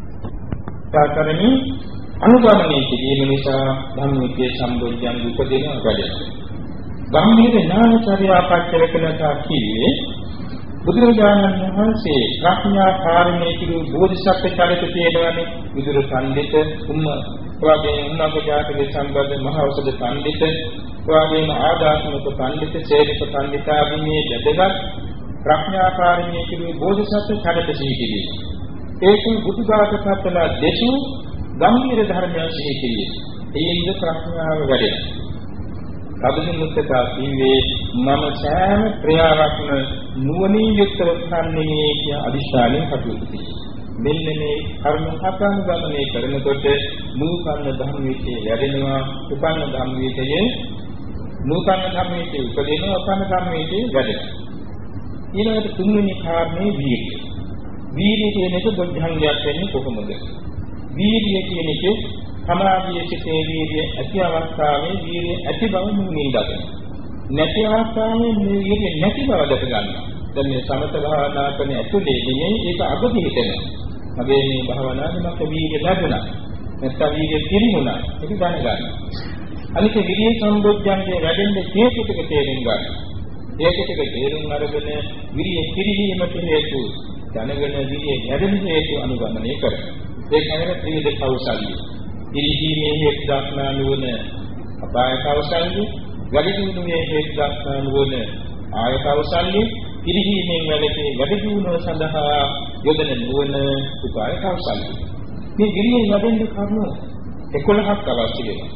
පාකරණි අනුගමනය කිරීම නිසා ධම්මිකේ සම්බොධ්‍යං උපදින වැඩෙනවා. ගම්මීර ඥානචර්යා පච්චරකනතා කියේ බුදුරජාණන් වහන්සේ ප්‍රඥා කාරණේ කිරු බෝධිසත්ව චරිත තියෙනවානේ. විදුර පඬිත උම්ම වගේ උන්නකජාතක සම්බන්ධ මහ ඖෂධ පඬිත වගේම ආදාත්මික පඬිත, සේවික පඬිතාදී මේ දෙදගත් ප්‍රඥා කාරණේ කිරු බෝධිසත්ව චරිත සිහි කිරීම. ඒකේ බුදුදාසකත්වල දෙසු ගම්මීර ධර්මයන් සිහි කිරීම. ඒින්ද ප්‍රඥාව වැඩෙනවා. කබුදු මුත්තකා කීවේ මම සෑම ක්‍රියාවක්ම නුවණින් යුක්තව කරන්නේ කිය අදිශාලෙන් කටයුතු කළේ. මෙන්න මේ කර්ම හතම ගමනේ කරනකොට නූපන්න ධම්මයේ වැඩෙනවා. උපන්න ධම්මයේ නූපන්න ධම්මයේ උපදිනවා. උපන්න ධම්මයේ වැඩෙනවා. ඊළඟට තුන්වෙනි කාරණේ වීර්යය. වීර්යය කියන එක බොද්ධංගයක් වෙන්නේ කොහොමද? වීර්යය කියන එක සමාධියේ සිටේ වීර්යය ඇති අවස්ථාවේ වීර්යය ඇති බව නුනින් දකිනවා. නැති අවස්ථාවේ මේ වීර්යය නැති බව දැක ගන්නවා. දැන් මේ සමත භාවනා කරන ඇතුලේ නෙමෙයි ඒක අගදී හිතෙනවා. මගේ මේ භාවනාවේ මට වීර්යය ලැබුණා. නැත්නම් වීර්යය පිරිමුණා. ඒක දැනගන්න. අනික විරිය සම්බොධ්‍යංගේ වැඩෙන්න හේතු ටික තේරුම් ගන්න. හේතු ටික තේරුම් අරගෙන විරිය පිරිහීමට හේතු දැනගෙන විරිය වැඩෙන හේතු අනුගමනය කරන. ඒ කියන්නේ ත්‍රිවිධ කෞශල්‍ය. පිරිහීමේ හේතු දක්නා නුවණ අපාය කෞශල්‍ය, වැඩි දියුණුවේ හේතු දක්නා නුවණ ආය කෞශල්‍ය, පිරිහීමෙන් වැඩි වැඩි දියුණුව සඳහා යොදන නුවණ උපාය කෞශල්‍ය. මේ විරිය වැඩෙන්න කරුණු එකොළහක් අවශ්‍ය වෙනවා.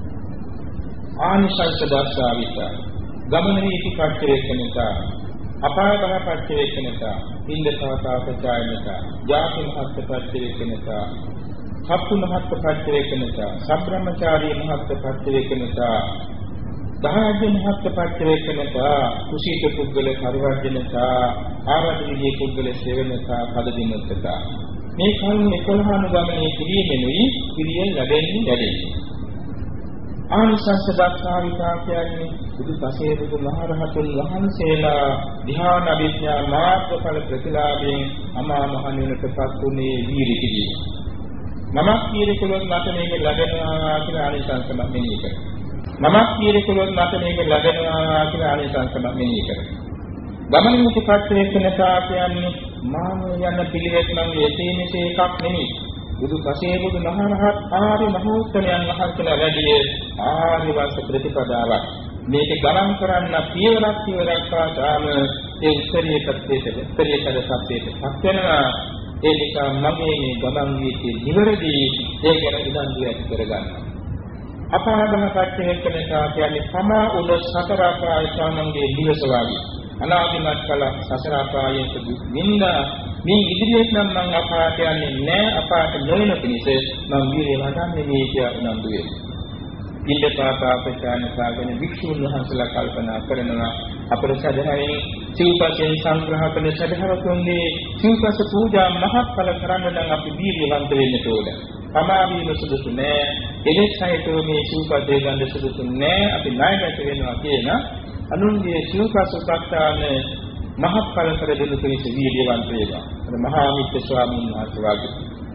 ආනිසංස දර්ශාවිත ගමන නීති පච්චවේකනත අපාය බහ පච්චවේකනත ඉන්දසවතාපචායනත ජාති මහත් පච්චවේකනත සත්තු මහත් පච්චවේකනත සබ්‍රහ්මචාරී මහත් පච්චවේකනත දහයජ මහත් පච්චවේකනත කුසීත පුද්ගල පරිවර්ජනත ආරාධනීය පුද්ගල සේවනත පදදිනත මේ කරුණු එකොළහ අනුගමනය කිරීමෙනුයි පිළියෙන් ලැබෙන්නේ ලැබෙන්නේ ආනිසංස දක්ෂාවිතා කියන්නේ බුදු පසේ බුදු මහරහතුන් වහන්සේලා ධ්‍යාන අභිඥා මාර්ගඵල ප්‍රතිලාභයෙන් අමා මහ නිවනටපත් වුණේ වීර්ය කිදී. මමක් කීරකලොත් මට මේක ලැබෙනවා කියලා ආනිසංස මම මෙනෙහි කරනවා. මමක් කීරකලොත් මට මේක ලැබෙනවා කියලා ආනිසංස මම මෙනෙහි කරනවා. ගමන මුතිපත්වේකනතා කියන්නේ මාන යන පිළිවෙත් නම් එසේ මෙසේ එකක් නෙමෙයි. බුදු පසේ බුදු මහරහත් ආර්ය මහෝත්තමයන් වහන්සේලා වැඩියේ ආර්ය වාස ප්‍රතිපදාවක්. මේක ගණන් කරන්න පියවරක් පියවරක් පාසාම ඒ උත්තරීය තත්ත්වයට උත්තරීය තත්ත්වයට පත් වෙනවා. ඒ නිසා මගේ මේ ගමන් වීති නිවැරදි ඒ ගැන උදන්වි ඇති කරගන්නවා. අපාගම පච්චේකනතා කියන්නේ සමා උද සතර ආකාය සාමංගේ දිවසවාදී අනාදිමත් කල සසර ආපායයට වින්දා මේ ඉදිරියට නම් මම අපාට යන්නේ නැහැ අපාට නොවන පිණිස මම වීර්ය වඩන්නේ මේ කියලා උනන්දු වෙනවා. පිළිපාතාපචාන සාගෙන වික්ෂුන් වහන්සේලා කල්පනා කරනවා අපේ සදහයෙන් සිව්පසෙන් සංග්‍රහ කළ සදහවතුන්ගේ සිව්පස පූජා මහත්ඵල කරන්න නම් අපි වීර්යවන්ත වෙන්න ඕන. සමාධිය සුදුසු නෑ. එලෙසයිතෝ මේ සිව්පසේ ගන්න සුදුසු නෑ. අපි ණයගත වෙනවා කියන අනුන්ගේ සිව්පස සත්‍යාන මහත්ඵල කර දෙනු පිණිස වීර්යවන්ත වෙනවා. අර මහා මිත්‍ය ස්වාමීන් වහන්සේ වාගේ.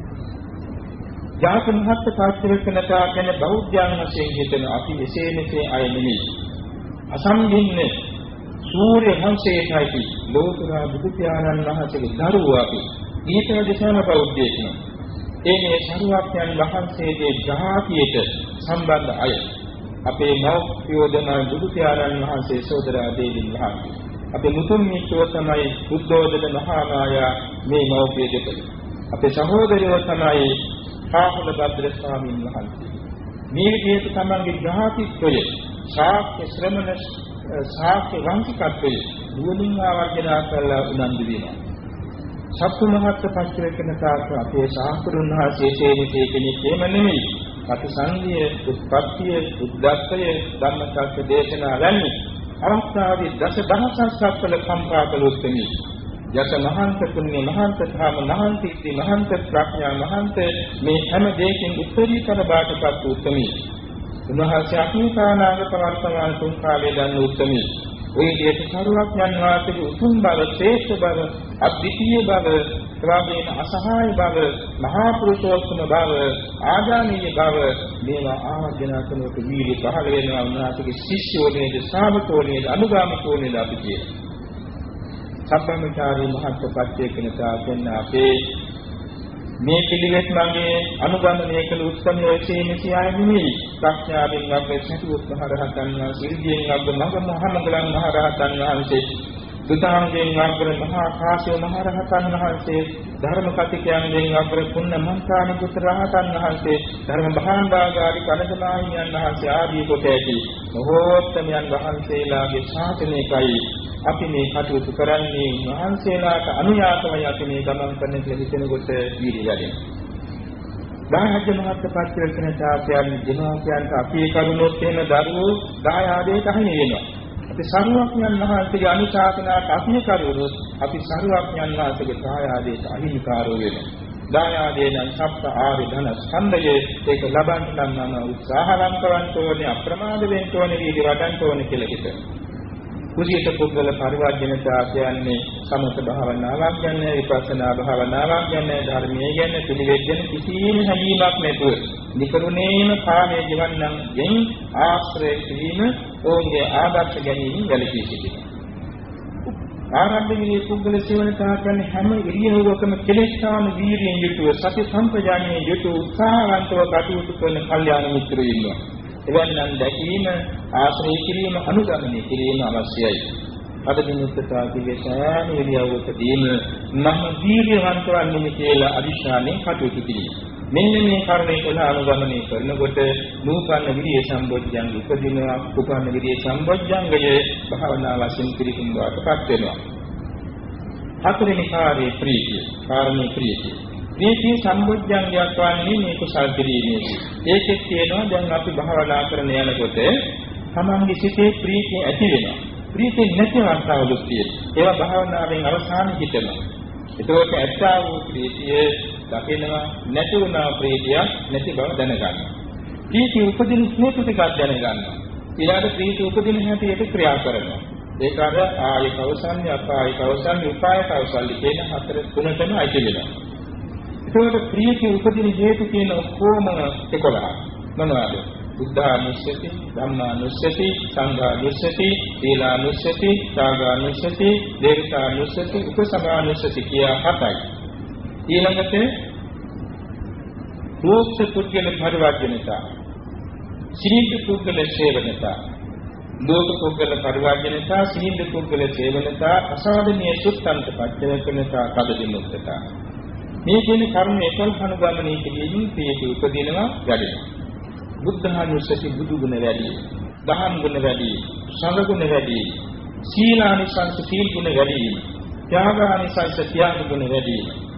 ජාත මහත් පාත්‍රකනතා කියන බෞද්ධයන් වශයෙන් හිතන අපි එසේ මෙසේ අය නෙමෙයි. අසම්බින්න සූර්ය වංශයේයි ලෝතුරා බුදු පියාණන් වහන්සේගේ දරුවෝ අපි. ඊටම දෙසම බෞද්ධයෙක් නේ. ඒ මේ සරුවක්යන් වහන්සේගේ ජාතියට සම්බන්ධ අය. අපේ මෞඛ්‍යෝ දන බුදු පියාණන් වහන්සේ සෝදරා දෙවියන් වහන්සේ. අපේ මුතුන් මිත්‍රෝ තමයි බුද්ධෝදන මහා මායා මේ මෞඛ්‍ය දෙක. අපේ සහෝදරයෝ තමයි සාහල භද්‍ර ස්වාමීන් වහන්සේ. මේ විදිහට තමන්ගේ ජාතිත්වය ශාක්‍ය ශ්‍රමණ ශාක්‍ය වංශිකත්වය දුවමින් ආවර්ජනා කරලා උනන්දු වෙනවා. සත්තු මහත් පච්චවේකනතාවක අපේ ශාස්ත්‍රුන් වහන්සේ මේ කෙනෙක් එහෙම නෙමෙයි. ප්‍රතිසංගිය, උත්පත්තිය, උද්දත්තය, ධම්මසත්‍ය දේශනා වැනි අවස්ථාවේ දස දහසක් සත්වල කම්පා කළොත් එනි. යත මහන්ත පුණ්‍ය මහන්ත ධාම මහන්ත ඉති මහන්ත ප්‍රඥා මහන්ත මේ හැම දෙයකින් උත්තරීතර බාටපත් උත්තමී. උන්වහන්සේ අකීතානාග පවර්තමාන තුන් කාලයේ දන්න උත්තමී. ඔය විදිහට සරුවක් යනවාගේ උතුම් බව, ශ්‍රේෂ්ඨ බව, අද්විතීය බව, ත්‍රාවේන අසහාය බව, මහා පුරුෂෝත්තම බව, ආජානීය බව මේවා ආවර්ජනා කරනකොට වීර්ය පහළ වෙනවා. උන්වහන්සේගේ ශිෂ්‍යෝ නේද, ශ්‍රාවකෝ නේද, අනුගාමිකෝ නේද අපි කියනවා. සම්ප්‍රමචාරී මහත්පත්‍යකනතා කියන අපේ මේ පිළිවෙත් මගේ අනුගමනය කළ උත්සමයේ සීමිතයි නෙමෙයි. ප්‍රඥාවෙන් අපේ සතුත් මහරහතන් වහන්සේ, සිල්යෙන් අපේ මඟ මහමගලන් මහරහතන් වහන්සේ, සුතාංගෙන් අග්‍ර මහා කාශ්‍යප මහරහතන් වහන්සේ, ධර්ම කතිකයන්ගෙන් අග්‍ර පුන්න මන්තානි පුත්‍ර රහතන් වහන්සේ, ධර්ම භාණ්ඩාගාරි කනකමාහිමියන් වහන්සේ ආදී කොට ඇති මහෝත්තමයන් වහන්සේලාගේ ශාසනයකයි අපි මේ කටයුතු කරන්නේ. වහන්සේලාට අනුයාතවයි අපි මේ ගමන් කරන කියලා හිතනකොට වීර්යය වැඩෙනවා. දායක මහත් පත්‍රකනතා කියන්නේ දෙමාපියන්ට අපේ කරුණොත් එහෙම දරුවෝ දායාදයට අහිමි වෙනවා. අපි සරුවක්ඥන් වහන්සේගේ අනුශාසනාවට අපි කරුණොත් අපි සරුවක්ඥන් වහන්සේගේ දායාදයට අහිමිකාරෝ වෙනවා. දායාදේ නම් සප්ත ආර්ය ධන ස්කන්ධයේ ඒක ලබන්න නම් උත්සාහවන්ත වන්න ඕනේ, අප්‍රමාද වෙන්න ඕනේ, වීර්ය වඩන්න ඕනේ කියලා හිතනවා. කුසීත පුද්ගල පරිවර්ජනතා කියන්නේ සමථ භාවනාවක් කියන්නේ විපස්සනා භාවනාවක් කියන්නේ ධර්මයේ කියන්නේ පිළිවෙත් ගැන කිසිම හැඟීමක් නැතුව නිකරුණේම කාමයේ ජීවන්නම් යෙන් ආශ්‍රය කිරීම ඕගේ ආදර්ශ ගැනීම වැළකී සිටිනවා. ආරම්භයේ පුද්ගල සේවනතා කියන්නේ හැම ඉරියව්වකම කෙලෙස්ාන වීර්යයෙන් යුතුව සති සම්පජානයේ යුතුව උත්සාහවන්තව කටයුතු කරන කල්යාණ මිත්‍රයෝ ඉන්නවා. එවන්නම් දැකීම ආශ්‍රය කිරීම අනුගමනය කිරීම අවශ්‍යයි. අද දිනුත්තතා කියේ සෑම ඉරියව්වකදීම මම වීර්යවන්ත වන්නේ කියලා අදිශානෙන් කටයුතු කිරීම. මෙන්න මේ කර්මයක අනුගමනය කරනකොට නූපන්න විරිය සම්බොජ්ජංග උපදිනවා. උපන්න විරිය සම්බොජ්ජංගයේ භාවනා වශයෙන් පිළිකුම් වාටපත් වෙනවා. හතරෙනි කාර්යයේ ප්‍රීතිය. කාර්මී ප්‍රීතිය. ප්‍රීතිය සම්බොජ්ජංගයක් වන්නේ මේ කුසල් කිරීමේදී. ඒකෙත් කියනවා දැන් අපි භාවනා කරන යනකොට තමන්ගේ සිතේ ප්‍රීතිය ඇති වෙනවා. ප්‍රීතිය නැති අවස්ථාවලුත් තියෙනවා. ඒවා භාවනාවෙන් අවසාන හිතෙනවා. ඒකෝට ඇත්තා වූ ප්‍රීතිය දකිනවා නැති වුණා ප්‍රීතිය නැති බව දැනගන්නවා. ප්‍රීතිය උපදින හේතු ටිකක් දැනගන්නවා. ඊළඟ ප්‍රීතිය උපදින හැටියට ක්‍රියා කරනවා. ඒක අර ආය කෞසල්‍ය අපාය කෞසල්‍ය උපාය කෞසල්‍ය කියන හතර තුනටම අයිති වෙනවා. ඒකෝට ප්‍රීතිය උපදින හේතු කියන ඔක්කොම එකොළහ. මොනවාද? බුද්ධානුස්සති, ධම්මානුස්සති, සංඝානුස්සති, සීලානුස්සති, ත්‍යාගානුස්සති, දේවතානුස්සති, උපසමානුස්සති කියා හතයි. ඊළඟට රෝක්ෂ පුද්ගල පරිවර්ජනතා, සීල පුද්ගල සේවනතා, ලෝක පුද්ගල පරිවර්ජනතා, සීල පුද්ගල සේවනතා, අසාධනීය සුත්තන්ත පච්චවකනතා, කදදිනුත්තතා. මේ කියන කර්ම එකොළහ අනුගමනය කිරීමෙන් ප්‍රීතිය උපදිනවා වැඩිනවා. බුද්ධානුස්සති බුදු ගුණ වැඩි, දහම් ගුණ වැඩි, සංඝ ගුණ වැඩි, සීලානිසංස සීල් ගුණ වැඩි, ත්‍යාගානිසංස ත්‍යාග ගුණ වැඩි.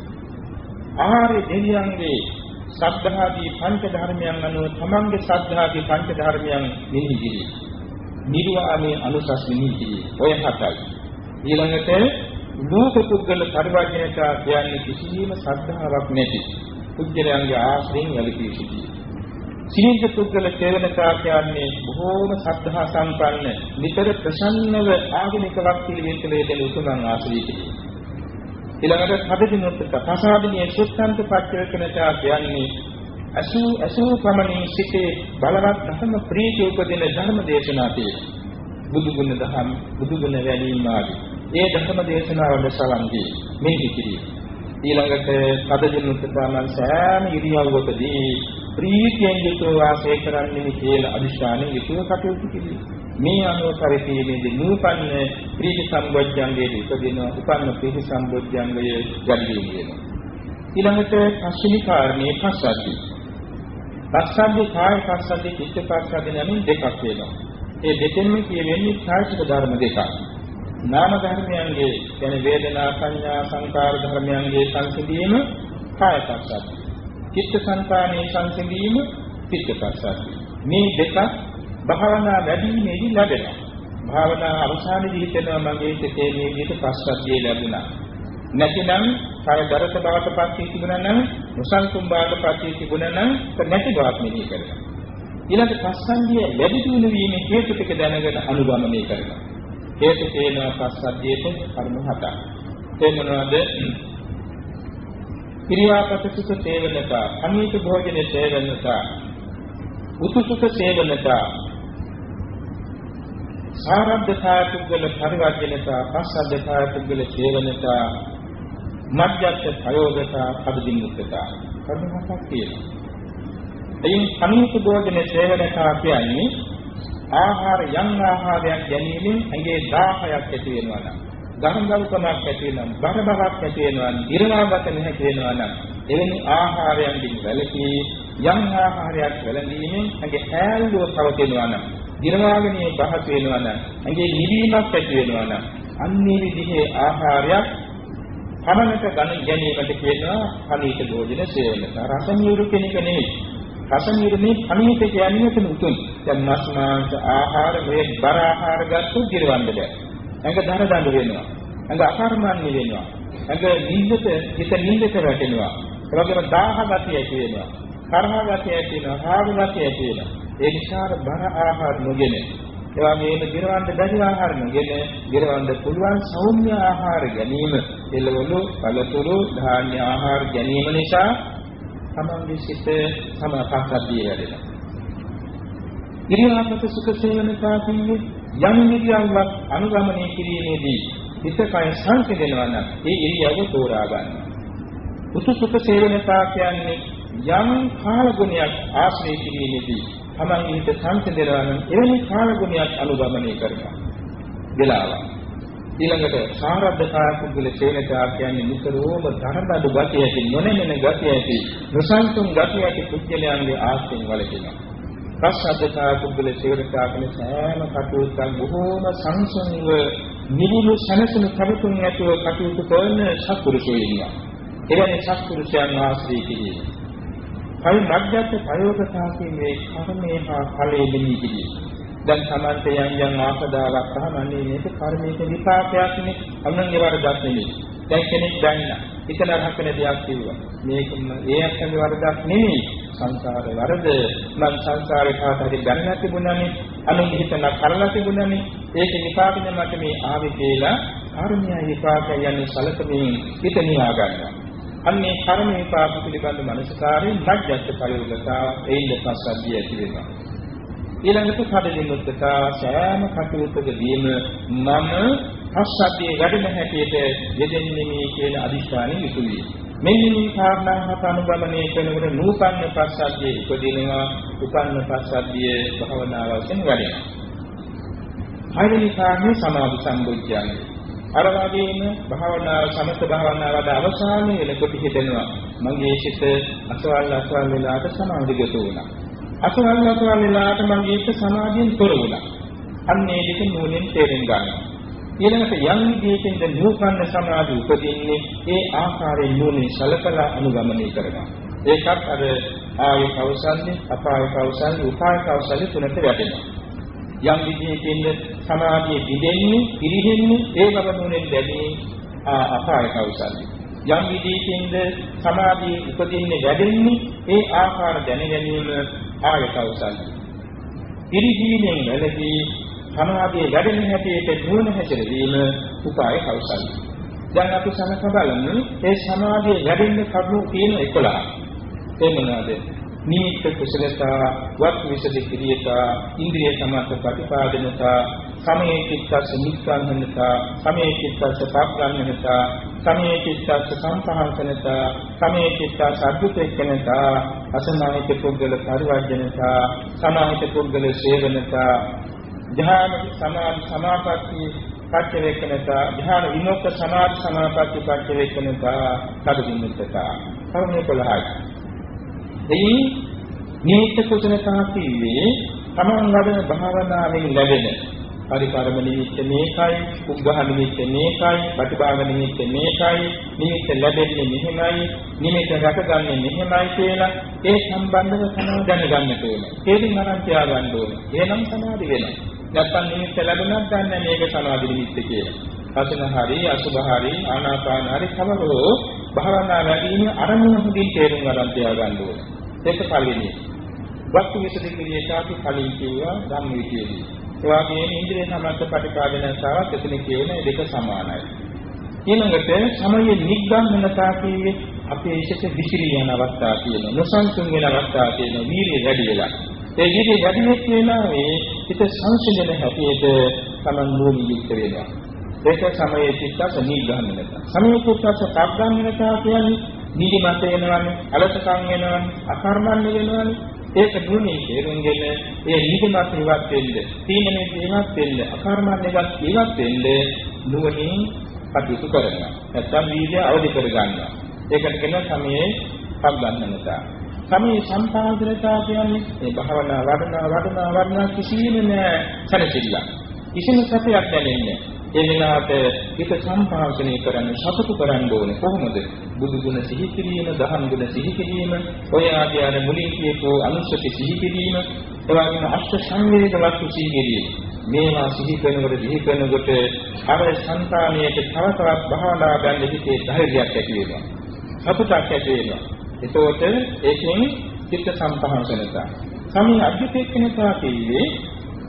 ආර්ය දෙවියන්ගේ සද්ධාදී පංච ධර්මයන් අනුව තමන්ගේ සද්ධාදී පංච ධර්මයන් මෙහි කිරී. නිර්වාණයේ අනුසස් මෙහි කිරී. ඔය හතයි. ඊළඟට ලෝක පුද්ගල පරිවර්ජනතා කියන්නේ කිසිම සද්ධාාවක් නැති පුද්ගලයන්ගේ ආශ්‍රයෙන් වැළකී සිටී. සීල පුද්ගල සේවනතා කියන්නේ බොහෝම සද්ධා සම්පන්න නිතර ප්‍රසන්නව ආගමිකවක් පිළිවෙතලේ දෙන උතුමන් ආශ්‍රය කිරී. ඊළඟට හදිනුත් ප්‍රසාදිනිය සුත්තන්ත පච්චවකනතා කියන්නේ අසු අසු ප්‍රමණින් සිටේ බලවත් ධර්ම ප්‍රීතිය උපදින ධර්ම දේශනා තියෙනවා. බුදු ගුණ දහම් බුදු ගුණ වැඩිම ආදී. ඒ ධර්ම දේශනාවල සලංගී මේ කිරි. ඊළඟට හදිනුත් ප්‍රාමන් සෑම ඉරියව්වකදී ප්‍රීතියෙන් යුතුව වාසය කරන්නේ කියලා අදිශානෙ යුතුව කටයුතු කිරි. මේ අනුව පරිපීමේදී නූපන්න ප්‍රීති සම්බොජ්ජංගයේ උපදින උපන්න ප්‍රීති සම්බොජ්ජංගයේ යටි වෙනවා. ඊළඟට පස්වෙනි කාරණේ පස්සද්ධි. පස්සද්ධි කාය පස්සද්ධි චිත්ත පස්සද්ධි නම් දෙකක් වෙනවා. ඒ දෙකෙන්ම කියවෙන්නේ කායික ධර්ම දෙකක්. නාම ධර්මයන්ගේ කියන්නේ වේදනා සංඥා සංකාර ධර්මයන්ගේ සංසිඳීම කාය පස්සද්ධි. චිත්ත සංකාරයේ සංසිඳීම චිත්ත පස්සද්ධි. මේ දෙක භාවනා වැඩිීමේදී ලැබෙනවා. භාවනා අවසානයේදී හිතෙනවා මගේ සිතේ මේ විදිහට පස්සද්ධිය ලැබුණා. නැතිනම් කායදරත බවට පත් වී තිබුණා නම් මුසල්කුම් බවට පත් වී තිබුණා නම් නැති බවක් මෙහි කරනවා. ඊළඟ පස්සද්ධිය වැඩි දියුණු වීමේ හේතු ටික දැනගෙන අනුගමනය කරනවා. හේතු තේනවා පස්සද්ධියට කර්ම හතක්. ඒ මොනවාද? ක්‍රියාපතසුක සේවනතා, අනිත භෝජන සේවනතා, උතුසුක සේවනතා, සාරද්ධතා පුද්ගල පරිවර්ජනතා, පස්සද්ධතා පුද්ගල සේවනතා, මධ්‍යස්ථ ප්‍රයෝගතා, පදදිනුත්තතා. කර්ම හතක් තියෙනවා. එයින් අනිත භෝජන සේවනතා කියන්නේ ආහාර යම් ආහාරයක් ගැනීමෙන් ඇඟේ දාහයක් ඇති වෙනවා නම්, ගහංගල්කමක් ඇති වෙනවා නම්, බර බවක් ඇති වෙනවා නම්, ඉරණාගත නැහැ වෙනවා නම්, එවැනි ආහාරයන්ගෙන් වැළකී යම් ආහාරයක් වැළඳීමෙන් ඇඟේ හැල්ලුව පවතිනවා නම්, ඉරණාගණයේ බහත් වෙනවා නම්, ඇඟේ නිවීමක් ඇති වෙනවා නම්, අන්නේ විදිහේ ආහාරයක් පමණට ගන්න ගැනීමට කියනවා අනිත භෝජන සේවනත. රස නිරු කෙනෙක් නෙවෙයි. රස නිරුනේ අනිත කියන්නේ එතන උතුම්. දැන් මාස් මාංශ ආහාර මේ බර ආහාර ගත්තොත් දිරවන්න බෑ. ඇඟ දර දඬු වෙනවා. ඇඟ අකර්මන්නේ වෙනවා. ඇඟ නිින්දට හිත නිින්දට වැටෙනවා. ඒ වගේම දාහ ගතිය ඇති වෙනවා. කර්ම ගතිය ඇති වෙනවා. රාග ගතිය ඇති වෙනවා. ඒ නිසා බර ආහාර නොගෙන ඒ වගේම දිරවන්න බැරි ආහාර නොගෙන දිරවන්න පුළුවන් සෞම්‍ය ආහාර ගැනීම, එළවලු, පළතුරු, ධාන්‍ය ආහාර ගැනීම නිසා තමන්ගේ සිත සමාපස්සද්ධිය වැඩෙනවා. ඉරියාපත සුඛ සේවනතා කියන්නේ යම් ඉරියව්වක් අනුගමනය කිරීමේදී හිත කය සංසිඳනවා නම් ඒ ඉරියව්ව තෝරා ගන්නවා. උසු සුඛ සේවනතා කියන්නේ යම් කාල ගුණයක් ආශ්‍රය කිරීමේදී තමන්ගේ හිත සංසිඳනවා නම් එවැනි කාල ගුණයක් අනුගමනය කරනවා. වෙලාවක්. ඊළඟට සාරද්ධතා කුගල සේවනතා කියන්නේ නිතරම ධර්මබඩ ගතිය ඇති, නොනෙමෙන ගතිය ඇති, නොසන්සුන් ගතිය ඇති කුජලයන්ගේ ආශ්‍රයෙන් වලකිනවා. පස්සද්ධතා කුගල සේවනතා කියන සෑම කටයුත්තක් බොහෝම සංසුන්ව නිවිලු සනසුණු කරුතුන් ඇතුව කටයුතු කරන සත්පුරුෂයෝ ඉන්නවා. එවැනි සත්පුරුෂයන් ආශ්‍රය කිරීම. කල් මධ්‍යස්ථ ප්‍රයෝගතා කියන්නේ කර්මයේ හා ඵලයේ දෙවි කිරීම. දැන් සමන්ත යම් යම් ආපදාවක් තමයි මේක කර්මයක විපාකයක් නේ. අනුන්ගේ වරදක් නෙමෙයි. දැන් කෙනෙක් දන්නා. හිතන රහකන දෙයක් කිව්වා. මේක ඒ අත්ගේ වරදක් නෙමෙයි. සංසාර වරද. මං සංසාරේ කාටද දැනලා තිබුණානේ. අනුන්ගේ හිතන කරලා තිබුණානේ. ඒක විපාකෙන් මට මේ ආවේ කියලා කර්මය විපාකය යන්නේ සලකමින් හිත නිවා ගන්නවා. අන්නේ කර්ම විපාක පිළිබඳ මනසකාරයෙන් මධ්‍යස්ථ පරිවර්තතාව එයින් පස්සද්ධිය ඇති වෙනවා. ඊළඟට කඩලිමුත්තතා සෑම කටයුත්තකදීම මම පස්සද්ධිය වැඩෙන හැටියට යෙදෙන්නේ මේ කියන අදිෂ්ඨානෙ යුතුයි. මෙන්න මේ කාරණා හත අනුගමනය කරනකොට නූපන්න පස්සද්ධිය උපදිනවා. උපන්න පස්සද්ධිය භවනා වශයෙන් වැඩෙනවා. හයවෙනි කාරණේ සමාධි සම්බුද්ධයන්ගේ අර වගේම භාවනාව සමත භාවනාව වල අවසානයේ වෙනකොට හිතෙනවා මගේ සිත අසවල් අසවල් වෙලාවට සමාධිගත වුණා. අසවල් අසවල් වෙලාවට මගේ සිත සමාධියෙන් තොර වුණා. අන්නේ දෙක නුවණින් තේරුම් ගන්නවා. ඊළඟට යම් විදියකින්ද නූපන්න සමාධි උපදින්නේ ඒ ආකාරයෙන් නුවණින් සලකලා අනුගමනය කරනවා. ඒකත් අර ආය කෞසල්‍ය, අපාය කෞසල්‍ය, උපාය කෞසල්‍ය තුනට වැටෙනවා. යම් විදියකින්ද සමාධිය දිදෙන්නේ, පිරිහෙන්නේ ඒ බව නුවණින් දැනීම අපාය කෞසල්‍ය. යම් විදියකින්ද සමාධිය උපදින්නේ වැඩෙන්නේ ඒ ආකාර දැන ගැනීම ආය කෞසල්‍ය. පිරිහීමෙන් වැළකී සමාධිය වැඩෙන හැටියට නුවණ හැසිරවීම උපාය කෞසල්‍ය. දැන් අපි සමක බලමු ඒ සමාධිය වැඩෙන්න කරුණු තියෙන එකොළහ. ඒ මොනවාද? නිමිත්ත කුසලතා, වත් විසද ක්‍රියතා, ඉන්ද්‍රිය සමත ප්‍රතිපාදනතා, සමයේ චිත්තස නිස්සංහනතා, සමයේ චිත්තස පාප්‍රාණනතා, සමයේ චිත්තස සම්පහන්සනතා, සමයේ චිත්තස අද්භුතේකනතා, අසමාහිත පුද්ගල පරිවර්ජනතා, සමාහිත පුද්ගල සේවනතා, ධ්‍යාන සමාධි සමාපatti පච්චවේකනතා, ධ්‍යාන විමුක්ත සමාධි සමාපatti පච්චවේකනතා, කඩිමුත්තතා. කරුණේ කොළහයි. එයි නිමිත්ත කුසලතා කිව්වේ තමන් වඩන භාවනාවෙන් ලැබෙන පරිකාරම නිමිත්ත මේකයි, උග්ඝහ නිමිත්ත මේකයි, ප්‍රතිභාග නිමිත්ත මේකයි, නිමිත්ත ලැබෙන්නේ මෙහෙමයි, නිමිත්ත රැකගන්නේ මෙහෙමයි කියලා ඒ සම්බන්ධව තමයි දැනගන්නට ඕනේ. ඒකෙන් අරන් තියාගන්න ඕනේ. එහෙනම් සමාධි වෙනවා. නැත්නම් නිමිත්ත ලැබුණත් දන්නේ මේක සමාධි නිමිත්ත කියලා. අසන හරි, අසුභ හරි, ආනාපාන හරි කවරෝ භාවනා වැඩිම අරමුණ හොඳින් තේරුම් ගන්න තියාගන්න ඕනේ. ඒක පළවෙනි. වස්තු විසද ක්‍රියාකාරී කලින් කියවා ධම්ම විචේදී. ඒ වගේම ඉන්ද්‍රිය සමර්ථ ප්‍රතිපාදන සාවත් එතන කියන දෙක සමානයි. ඊළඟට සමයේ නිග්ගමනතා කියන්නේ අපේ ඉෂක විසිරී යන අවස්ථාව කියන නොසන්සුන් වෙන අවස්ථාව කියන වීර්ය වැඩි වෙලා. ඒ වීර්ය වැඩි වෙච්ච වෙලාවේ හිත සංසිඳන හැටියට Taman නුවණින් යුක්ත වෙනවා. ඒක සමයේ චිත්තස නිග්ගමනතා. සමයේ චිත්තස ප්‍රඥාමනතා කියන්නේ නිදිමත වෙනවනේ, අලසකම් වෙනවනේ, අකර්මණ්‍ය වෙනවනේ. ඒක නුවණින් තේරුම්ගෙන ඒ නිදිමත ඉවත් වෙන්න, තීනමේ ඉවත් වෙන්න, අකර්මණ්‍යවත් ඉවත් වෙන්න නුවණින් කටයුතු කරනවා. නැත්නම් වීර්ය අවදි කර ගන්නවා. ඒකට කියනවා සමයේ ප්‍රඥාමනතා. සමයේ සම්පාදනතා කියන්නේ මේ භාවනා වඩනා වඩනා වඩනා කිසිම නෑ සැලසිල්ල. කිසිම සැපයක් දැනෙන්නේ නෑ. ඒ වෙලාවට හිත සම්පාදනය කරන්න සතුටු කරන්න ඕනේ කොහොමද? බුදු ගුණ සිහි කිරීම, දහම් ගුණ සිහි කිරීම, ඔය ආදී අර මුලින් කියපු අනුස්සති සිහි කිරීම, ඒ වගේම අෂ්ට සංවේග වස්තු සිහි කිරීම. මේවා සිහි කරනකොට සිහි කරනකොට අර සංකාණයේ තව තවත් භාවනා ගන්න හිතේ ධෛර්යයක් ඇති වෙනවා. සතුටක් ඇති වෙනවා. එතකොට ඒකෙන් චිත්ත සම්පහන්සනතා. සමී අධිපේක්ෂණතා කියන්නේ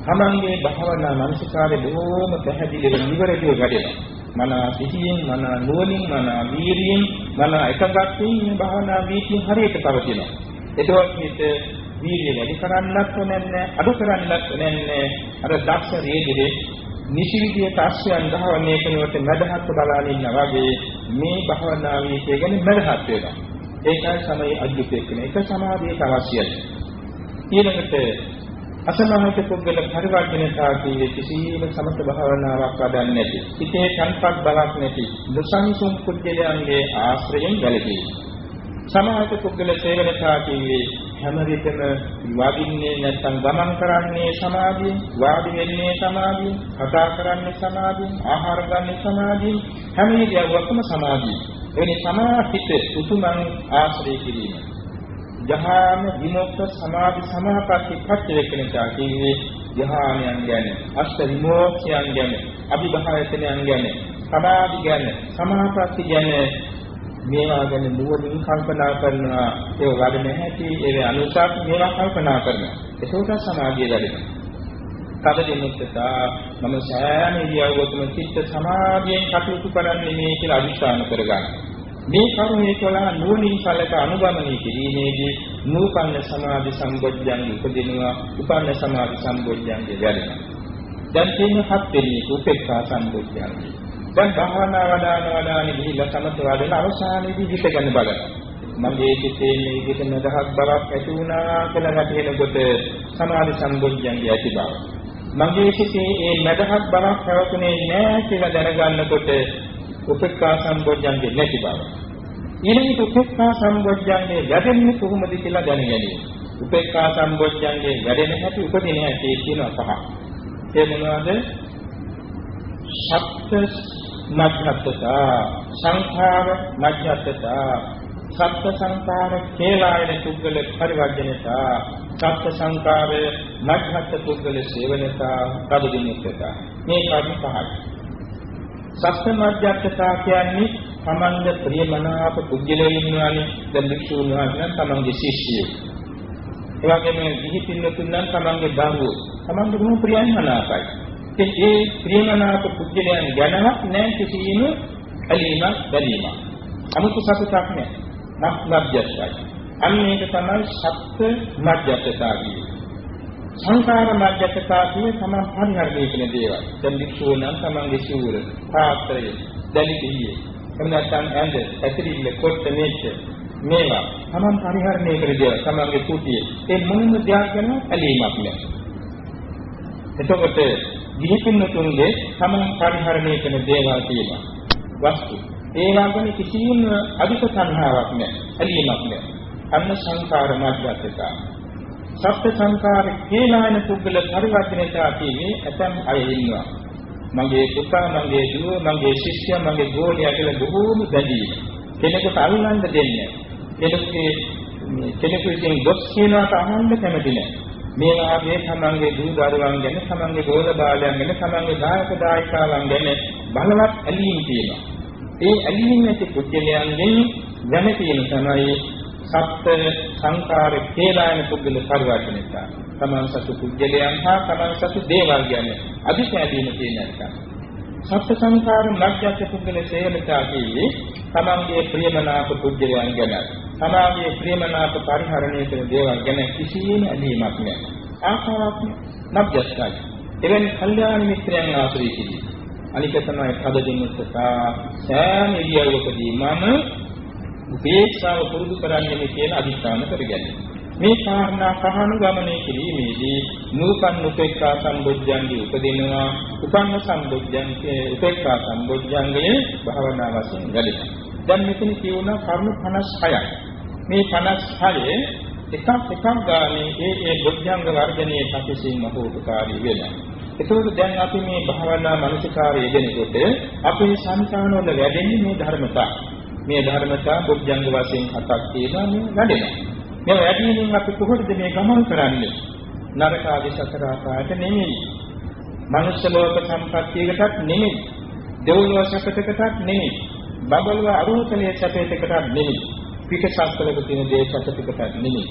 තමන්ගේ භාවනා මානසිකාරේ බොහෝම පැහැදිලිව නිවැරදිව වැඩෙනවා. මන සිහියෙන්, මන නුවණින්, මන වීරියෙන්, මන එකඟත්වයෙන් මේ භාවනා වීතිය හරියට පවතිනවා. ඒකවත් හිත වීර්ය වැඩි කරන්නත් ඕනේ, අඩු කරන්නත් ඕනේ. අර දක්ෂ රේදිරේ නිසිවිදියේ තාක්ෂයන් ගහවන්නේ කෙනෙකුට මදහත් බලන ඉන්නා වගේ මේ භාවනා වීතිය ගැන මදහත් වෙනවා. ඒකයි සමයි අධිපේ කියන එක සමාධියට අවශ්‍යයි. ඊළඟට අසමාහිත පුද්ගල පරිවර්තනතා කියන්නේ කිසිම සමත භාවනාවක් වඩන්නේ නැති. හිතේ සංපත් බවක් නැති. දුසංසුම් පුද්ගලයන්ගේ ආශ්‍රයෙන් ගැලපී. සමාහිත පුද්ගල සේවනතා කියන්නේ හැම විටම වදින්නේ නැත්නම් ගමන් කරන්නේ සමාධියෙන්, වාඩි වෙන්නේ සමාධියෙන්, කතා කරන්නේ සමාධියෙන්, ආහාර ගන්න සමාධියෙන්, හැම ඉරියව්වකම සමාධියෙන්. එනි සමාහිත උතුමන් ආශ්‍රය කිරීම. ධ්‍යාන විමුක්ත සමාධි සමාපatti පච්චවේකණතා කියන්නේ ධ්‍යානයන් ගැන, අෂ්ට විමුක්තියන් ගැන, අභිභායතනයන් ගැන, සමාධි ගැන, සමාපatti ගැන මේවා ගැන නුවණින් කල්පනා කරනවා. ඒ වඩන හැටි, ඒ අනුසක් මේවා කල්පනා කරනවා. ඒකෝට සමාධිය ලැබෙනවා. තද විමුක්තතා මම සෑම ඉරියව්වකම චිත්ත සමාධියෙන් කටයුතු කරන්නේ මේ කියලා අදිස්ථාන කරගන්න. මේ කරුණේ කළා නුවණින් සලක අනුගමනය කිරීමේදී නූපන්න සමාධි සම්බොධ්‍යංග උපදිනවා. උපන්න සමාධි සම්බොධ්‍යංගේ වැඩෙනවා. දැන් තියෙන හත් වෙනි උපේක්ඛා සම්බොධ්‍යංගේ. දැන් භාවනා වඩාන වඩාන ගිහිල්ලා සමත වඩන අවසානයේදී හිත ගැන බලනවා. මගේ හිතේ මේ විදිහට නදහක් බවක් ඇති වුණා කියලා වැටහෙනකොට සමාධි සම්බොධ්‍යංගේ ඇති බව. මගේ හිතේ මේ නදහක් බවක් පැවතුනේ නැහැ කියලා දැනගන්නකොට උපේක්ඛා සම්බොධ්‍යංගේ නැති බව. ඊළඟට උපේක්ඛා සම්බොධ්‍යංගේ වැඩෙන්නේ කොහොමද කියලා දැනගැනීම. උපේක්ඛා සම්බොධ්‍යංගේ වැඩෙන හැටි උපදින හැටි කියන පහ. ඒ මොනවාද? සත්‍ය මධ්‍යස්ථතා, සංඛාර මධ්‍යස්ථතා, සත්‍ය සංඛාර කේලායන පුද්ගල පරිවර්ජනතා, සත්‍ය සංඛාර මධ්‍යස්ථ පුද්ගල සේවනතා, පදදිනිකතා. මේ කර්ම පහයි. සත්‍ය මධ්‍යස්ථතා කියන්නේ තමන්ගේ ප්‍රියමනාප පුද්ගලයෝ ඉන්නවානේ. දැන් වික්ෂුන් වහන්සේ තමන්ගේ ශිෂ්‍යයෝ. ඒ වගේම ගිහි පින්නතුන් නම් තමන්ගේ දරුවෝ. තමන්ගේ බොහොම ප්‍රියමනාපයි. ඒ ප්‍රියමනාප පුද්ගලයන් ගැනවත් නැහැ කිසිම ඇලීමක් බැඳීමක්. අමුතු සතුටක් නැහැ. මධ්‍යස්ථයි. අන්න ඒක තමයි සත්‍ය මධ්‍යස්ථතා කියන්නේ. සංකාර මධ්‍යස්ථතා කියන්නේ තමන් පරිහරණය කරන දේවල්. දැන් වික්ෂුන් නම් තමන්ගේ ශූර, පාත්‍රය, දැලිතිය, එහෙම නැත්නම් ඇඳ, ඇතිරිල්ල, කොට මේච්ච මේවා තමන් පරිහරණය කර දේවල්. තමන්ගේ කුටිය. ඒ මොනම දෙයක් ගැන ඇලීමක් නැහැ. එතකොට ගිහිපින්නතුන්ගේ තමන් පරිහරණය කරන දේවල් තියෙනවා. වස්තු. ඒවා ගැන කිසිම අධික සංහාවක් නැහැ. ඇලීමක් නැහැ. අන්න සංකාර මධ්‍යස්ථතා. සත්‍ය සංකාර කේලායන පුද්ගල පරිවර්තනතා කියන්නේ ඇතම් අය ඉන්නවා. මගේ පුතා, මගේ දුව, මගේ ශිෂ්‍යයා, මගේ ගෝලියා කියලා බොහෝම බැඳීම. කෙනෙකුට අල්ලන්න දෙන්නේ නැහැ. කෙනෙකුගෙන් දොස් කියනවාට අහන්න කැමති නැහැ. මේ වාගේ තමන්ගේ දූ දරුවන් ගැන, තමන්ගේ ගෝල බාලයන් ගැන, තමන්ගේ දායක දායිකාවන් ගැන බලවත් ඇලීම් තියෙනවා. ඒ ඇලීම් නැති පුද්ගලයන්ගෙන් දැන තියෙන තමයි සත්‍ය සංකාර කේලායන පුද්ගල පරිවර්තනතා. තමන් සතු පුද්ගලයන් හා තමන් සතු දේවල් ගැන අධික ඇලීම තියෙන එක. සත්‍ය සංකාර මධ්‍යස්ථ පුද්ගල සේවනතා කියන්නේ තමන්ගේ ප්‍රියමනාප පුද්ගලයන් ගැන, තමන්ගේ ප්‍රියමනාප පරිහරණය කරන දේවල් ගැන කිසිම ඇලීමක් නැහැ. ආශාවක් මධ්‍යස්ථයි. එවැනි කල්යාණ මිත්‍රයන් ආශ්‍රය කිදී. අනික තමයි පදදිනුත්තා සෑම ඉරියව්වකදී මම උපේක්ෂාව පුරුදු කරන්නේ කියලා අදිස්ථාන කරගන්නේ. මේ කාරණා පහනුගමනය කිරීමේදී නූපන් උපේක්ෂා සම්බොධ්‍යංගේ උපදිනවා. උපන්න සම්බොධ්‍යංගේ උපේක්ෂා සම්බොධ්‍යංගේ භාවනා වශයෙන් වැඩෙනවා. දැන් මෙතන කියුණා කරුණු පනස් හයයි. මේ පනස් හයේ එකක් එකක් ගානේ ඒ ඒ බොධ්‍යංග වර්ධනයේ ප්‍රතිසින් මහෝපකාරී වෙනවා. ඒකෝද දැන් අපි මේ භාවනා මානසිකාරය යෙදෙනකොට අපේ සංකානවල වැඩෙන්නේ මේ ධර්මතා. මේ ධර්මතා බොධ්‍යංග වශයෙන් හතක් තියෙනවා මේ වැඩෙනවා. මේ වැඩිමින් අපි කොහොමද මේ ගමන් කරන්නේ? නරක ආදී සතරාපායට නෙමෙයි. මනුෂ්‍ය ලෝක සම්පත්තියකටත් නෙමෙයි. දෙව්ලොව සැපතකටත් නෙමෙයි. බබලව අරූතලයේ සැපතකටත් නෙමෙයි. පිටසක්වලක තියෙන දේ සැපතකටත් නෙමෙයි.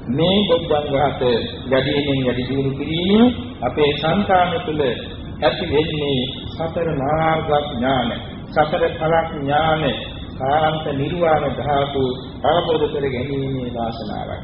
මේ බොද්ධංගහත වැඩිමින් වැඩි දියුණු කිරීම අපේ සංකාම තුළ ඇති වෙන්නේ සතර මාර්ග ඥාන, සතර ඵල ඥාන, කාන්ත නිර්වාණ ධාතු අවබෝධ කර ගැනීමේ වාසනාවයි.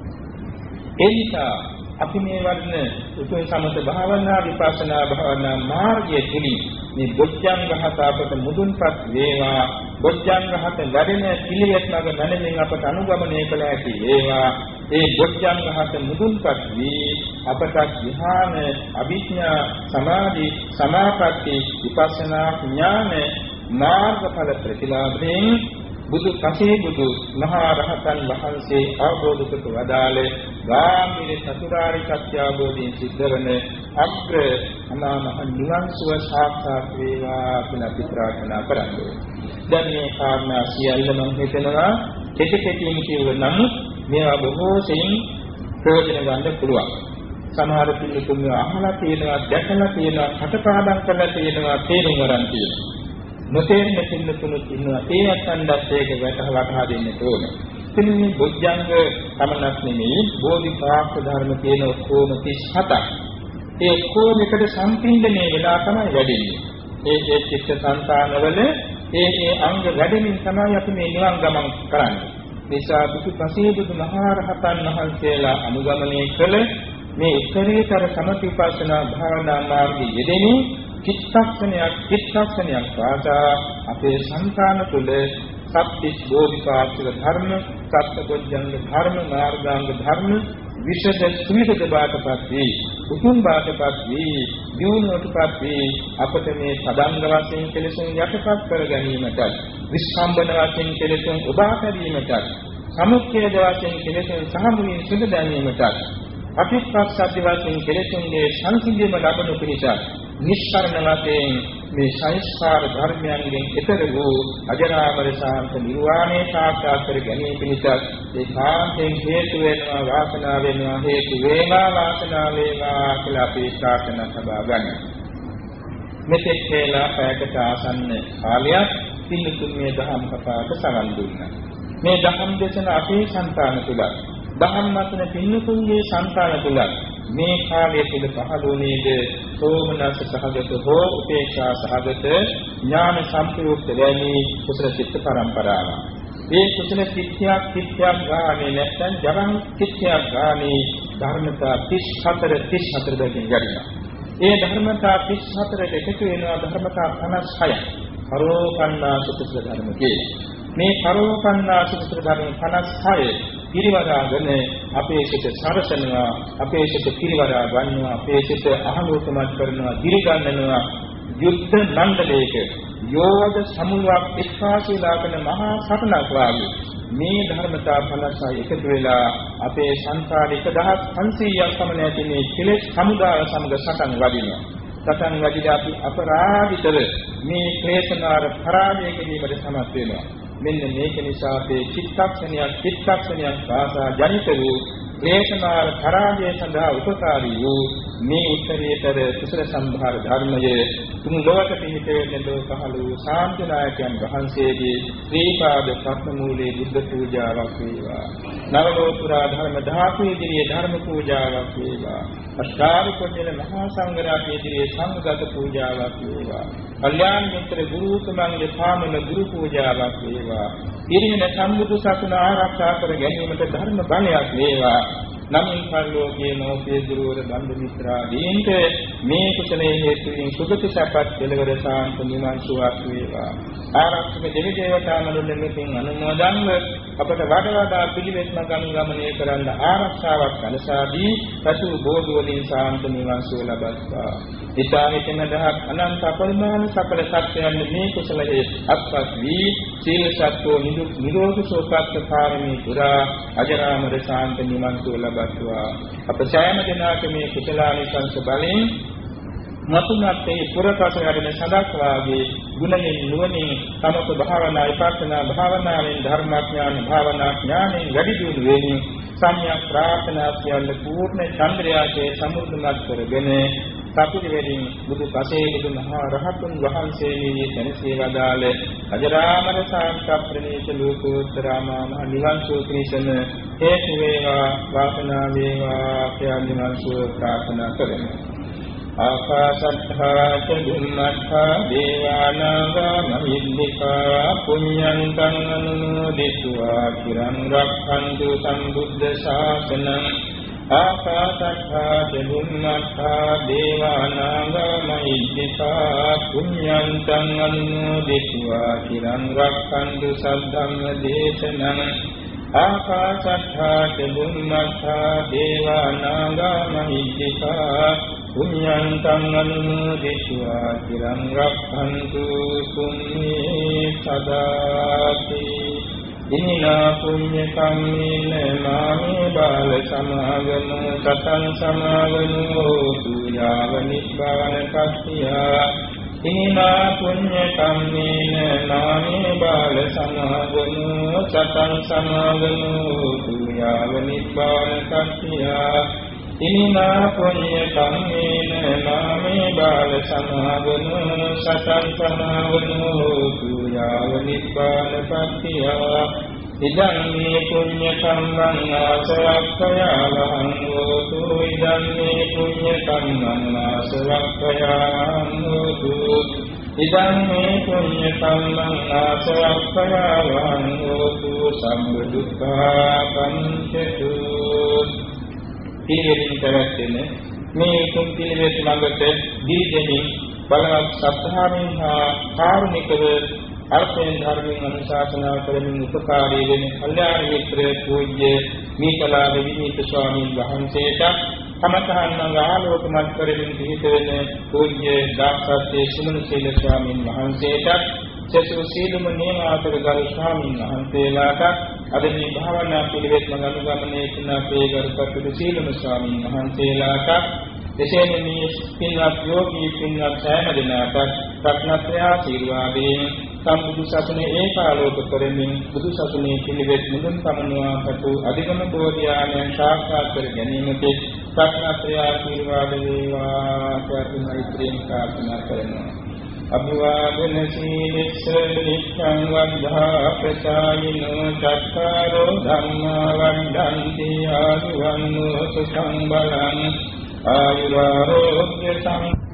ඒ නිසා අපි මේ වර්ණ උතුම් සමත භාවනා විපස්සනා භාවනා මාර්ගයේ තුලින් මේ බොද්ධංගහත අපට මුදුන්පත් වේවා. බොද්ධංගහත වැඩෙන පිළිවෙත් මඟ මැනමින් අපට අනුගමනය කළ හැකි වේවා. ඒ බොද්ධංගහත මුදුන්පත් වී අපට ධ්‍යාන, අභිඥා, සමාධි, සමාපatti, විපස්සනා ඥාන මාර්ගඵල ප්‍රතිලාභයෙන් බුදු පසේ බුදු මහා රහතන් වහන්සේ අවබෝධ කොට වදාළේ ගාමිනී චතුරාර්ය සත්‍ය අවබෝධයෙන් සිද්ධ වන අග්‍ර අනාමහ නිවන් සුව සාක්ෂාත් වේවා කියලා අපි ප්‍රාර්ථනා කරන්නේ. දැන් මේ කාරණා සියල්ල මම හිතනවා කෙටි කෙටියෙන් කියව නමුත් මේවා බොහෝ සෙයින් ප්‍රයෝජන ගන්න පුළුවන්. සමහර පිළිතුරු අහලා තියෙනවා, දැකලා තියෙනවා, කටපාඩම් කරලා තියෙනවා, තේරුම් ගන්න තියෙනවා. නොතේරෙන පිළිතුරුත් ඉන්නවා. ඒ අත්දැකීම් ඒක වටහා දෙන්න ඕනේ. ඉතින් මේ බොද්ධංග සමනක් නෙමෙයි බෝධිපාක්ෂ ධර්ම කියන ඔක්කොම තිස් හතක්. ඒ ඔක්කොම එකට සම්පින්දණය වෙලා තමයි වැඩෙන්නේ. ඒ ඒ චිත්ත සංතානවල ඒ ඒ අංග වැඩෙමින් තමයි අපි මේ නිවන් ගමන් කරන්නේ. නිසා බුදු පසේ බුදු මහා රහතන් වහන්සේලා අනුගමනය කළ මේ උත්තරීතර සමථවිපස්සනා භාවනා මාර්ගයේ යෙදෙමින් චිත්තක්ෂණයක් චිත්තක්ෂණයක් වාසා අපේ සංකාන තුළ සත්‍විස් බෝධිපාක්ෂික ධර්ම, සත්බොධ්‍යංග ධර්ම, මාර්ගාංග ධර්ම විශේෂ සුවිධ බාටපත් වී, උතුම් බාටපත් වී, දියුණුවටපත් වී අපට මේ පදංග වශයෙන් කෙලෙසුන් යටපත් කර ගැනීමට, විස්කම්බන වශයෙන් කෙලෙසුන් උදා ගැනීමට, සමුච්ඡේද වශයෙන් කෙලෙසුන් සහමුලින් සිදු දැමීමට, අතිපස්සද්ධ වශයෙන් කෙලෙසුන්ගේ සංසිඳීම ලබනු පිණිස නිස්සාරණ වශයෙන් මේ සංස්කාර ධර්මයන්ගෙන් ඈතර වූ අජරාමර ශාන්ත නිර්වාණය සාක්ෂාත් කර ගැනීම පිණිස ඒ කාන්තෙන් හේතු වෙනවා, වාසනාව වෙනවා, හේතු වේවා, වාසනාව වේවා කියලා අපි ප්‍රාර්ථනා සබා ගන්න. මෙතෙක් කියලා පැයකට ආසන්න කාලයක් පිළිතුරු මේ දහම් කතාවට සවන් දුන්නා. මේ දහම් දේශන අපේ సంతాන තුල දහම් මතන පින්නතුන්ගේ సంతాන තුල මේ කාලයේ තුල පහළුණේද සෝමනස සහගත හෝ උපේක්ෂා සහගත ඥාන සම්ප්‍රයුක්ත වැනි කුසල චිත්ත පරම්පරාව. මේ කුසල චිත්තයක් චිත්තයක් ගානේ නැත්නම් ජරං චිත්තයක් ගානේ ධර්මතා තිස් හතර තිස් හතර දෙකින් යනවා. ඒ ධර්මතා තිස් හතරට එකතු වෙනවා ධර්මතා පනස් හයයි. කරෝපන්නා සුකුසල ධර්ම කියන්නේ. මේ කරෝපන්නා සුකුසල ධර්ම පනස් හය පිරිවරාගෙන අපේ සිත සරසනවා, අපේ සිත පිරිවරා ගන්නවා, අපේ සිත අහලෝකමත් කරනවා, දිරිගන්නනවා. යුද්ධ මණ්ඩලයක යෝධ සමුලක් එක්වාසීලා කරන මහා සටනක් වාගේ මේ ධර්මතා පනසයි එකතු වෙලා අපේ සංසාරේ එක දහස් පන්සීයක් පමණ ඇති මේ කෙලෙස් සමුදාය සමග සටන් වදිනවා. සටන් වදිලා අපි අපරාධිතව මේ ක්ලේශනාර පරාජය කිරීමට සමත් වෙනවා. මෙන්න මේක නිසා අපේ චිත්තක්ෂණයක් චිත්තක්ෂණයක් වාසා ජනිත වූ ක්ලේශනාර පරාජය සඳහා උපකාරී වූ මේ උත්තරීතර කුසල සම්භාර ධර්මයේ තුන් ලෝක පිහිටෙන්නේ ලෝක පහළ වූ ශාන්තිනායකයන් වහන්සේගේ ශ්‍රීපාද පත්මූලයේ බුද්ධ පූජාවක් වේවා. නවලෝතුරා ධර්ම ධාතු ඉදිරියේ ධර්ම පූජාවක් වේවා. අෂ්ටාරි කුජල මහා සංඝරත්නයේ ඉදිරියේ සංඝගත පූජාවක් වේවා. කල්යාණ මිත්‍ර ගුරු උතුමන්ගේ සාමන ගුරු පූජාවක් වේවා. ඉරින සම්බුදු සසුන ආරක්ෂා කර ගැනීමට ධර්ම බලයක් වේවා. නමින් පරිලෝකයේ මෝපේ දුරවර බන්දු මිත්‍රාදීන්ට මේ කුසලයේ හේතුවෙන් සුගති සපත් කෙලවර සාන්ත නිවන් සුවක් වේවා. ආරක්ෂක දෙවි දේවතාවුන් මෙතින් අනුමෝදන්ව අපට වඩ වඩා පිළිවෙත් මඟ ගමනය කරන්න ආරක්ෂාවක් සැලසාදී පසු බෝධි වලින් සාන්ත නිවන් සුව ලබත්වා. ඊතාවිතන දහක් අනන්ත අපරිමාණ සකල සත්‍යයන් මේ කුසලයේ අත්පත් වී සීල සත්වෝ නිරෝධ සෝපත්ත පාරමී පුරා අජරාමර සාන්ත නිවන් සුව ලබත්වා. අප සෑම දිනක මේ කුසලානිසංස බලෙන් මතුමත්යේ පුරපස වැඩෙන සඳක් වාගේ ගුණයෙන් නුවණින් තමක භාවනා විපස්සනා භාවනාවෙන් ධර්මාඥාන භාවනා ඥානෙන් වැඩි දියුණු වෙමින් සම්‍යක් ප්‍රාර්ථනා සියල්ල පූර්ණ චන්ද්‍රයාගේ සමුද්දමත් කරගෙන සතුටෙන් බුදු පසේ බුදු මහා රහතුන් වහන්සේ මේ සැනසී වදාළ අජරාමර සාන්ත ප්‍රණීත ලෝකෝත්තරාමා මහ නිවන් සුව පිණිසම හේතු වේවා වාසනාව වේවා කියලා නිවන් සුව ප්‍රාර්ථනා කරමු. ආකාශත්තා චුම්මත්තා දේවානාගා මහිද්దికා පුඤ්ඤන්තං අනුමෝදිත्वा চিරං රක්ඛන්තු සම්බුද්ධ ශාසනං ආකාශත්තා චුම්මත්තා දේවානාගා මහිද්దికා පුඤ්ඤන්තං අනුමෝදිත्वा চিරං රක්ඛන්තු සද්ධම්ම දේශනං ආකාශත්තා චුම්මත්තා දේවානාගා මහිද්దికා පුඤ්ඤන්තං අනුමෝදිත्वा চিරං රක්ඛන්තු සුඤ්ඤේ සදාති ඉමිනා පුඤ්ඤ කම්මේන මාමේ බාල සමාගම සතං සමාගමෝ සූයාව නිබ්බාන පස්සියා ඉමිනා පුඤ්ඤ කම්මේන මාමේ බාල සමාගමෝ සතං සමාගමෝ සූයාව නිබ්බාන පස්සියා ඉමිනා පුඤ්ඤ කම්මේන නාමේ බාල සමාගමෝ සතං සමාගමෝ සූයාව නිබ්බාන පත්තියා ඉදං මේ පුඤ්ඤ කම්මං ආසවක්ඛයාවං හෝතු ඉදං මේ පුඤ්ඤ කම්මං ආසවක්ඛයාවං හෝතු ඉදං මේ පුඤ්ඤ කම්මං ආසවක්ඛයාවං හෝතු සම්බ දුක්ඛා පංචතු පිළිවෙලින් පැවැත්වෙන මේ තුන් පිළිවෙත් ළඟට දී දෙමින් බලවත් සත්‍යාවෙන් හා කාරුණිකව අර්ථයෙන් ධර්මයෙන් අනුශාසනා කරමින් උපකාරී වෙන කල්යාණ මිත්‍ර පූජ්‍ය මීකලා විනීත ස්වාමීන් වහන්සේට තමතහන් ආලෝකමත් කරමින් පිහිට වෙන පූජ්‍ය දාසත්‍ය සුමනසීල ස්වාමීන් වහන්සේට සසු සීලම නියමාතර ගරු ස්වාමීන් වහන්සේලාට අද මේ භාවනා පිළිවෙත් මඟ අනුගමනය කරන අපේ ගරුකටු සීලම ස්වාමීන් වහන්සේලාට එසේම මේ පින්වත් යෝගී පින්වත් සෑම දිනකට රත්නත්‍රය ආශිර්වාදයෙන් සම්බුදු සසුනේ ඒකාලෝක කරමින් බුදු සසුනේ පිළිවෙත් මුදුන් පමනවා කටු අධිගම බෝධිආනයන් සාක්ෂාත් කර ගැනීමට රත්නත්‍රය ආශිර්වාද වේවා කියලා මෛත්‍රියෙන් ප්‍රාර්ථනා කරනවා. අභිවාදන සීලස්ස නිච්ඡං වද්ධා ප්‍රචායිනෝ චක්ඛාරෝ ධම්මා වණ්ඩන්ති ආයුවන්නෝ සුඛං බලං ආයුරෝග්‍ය සං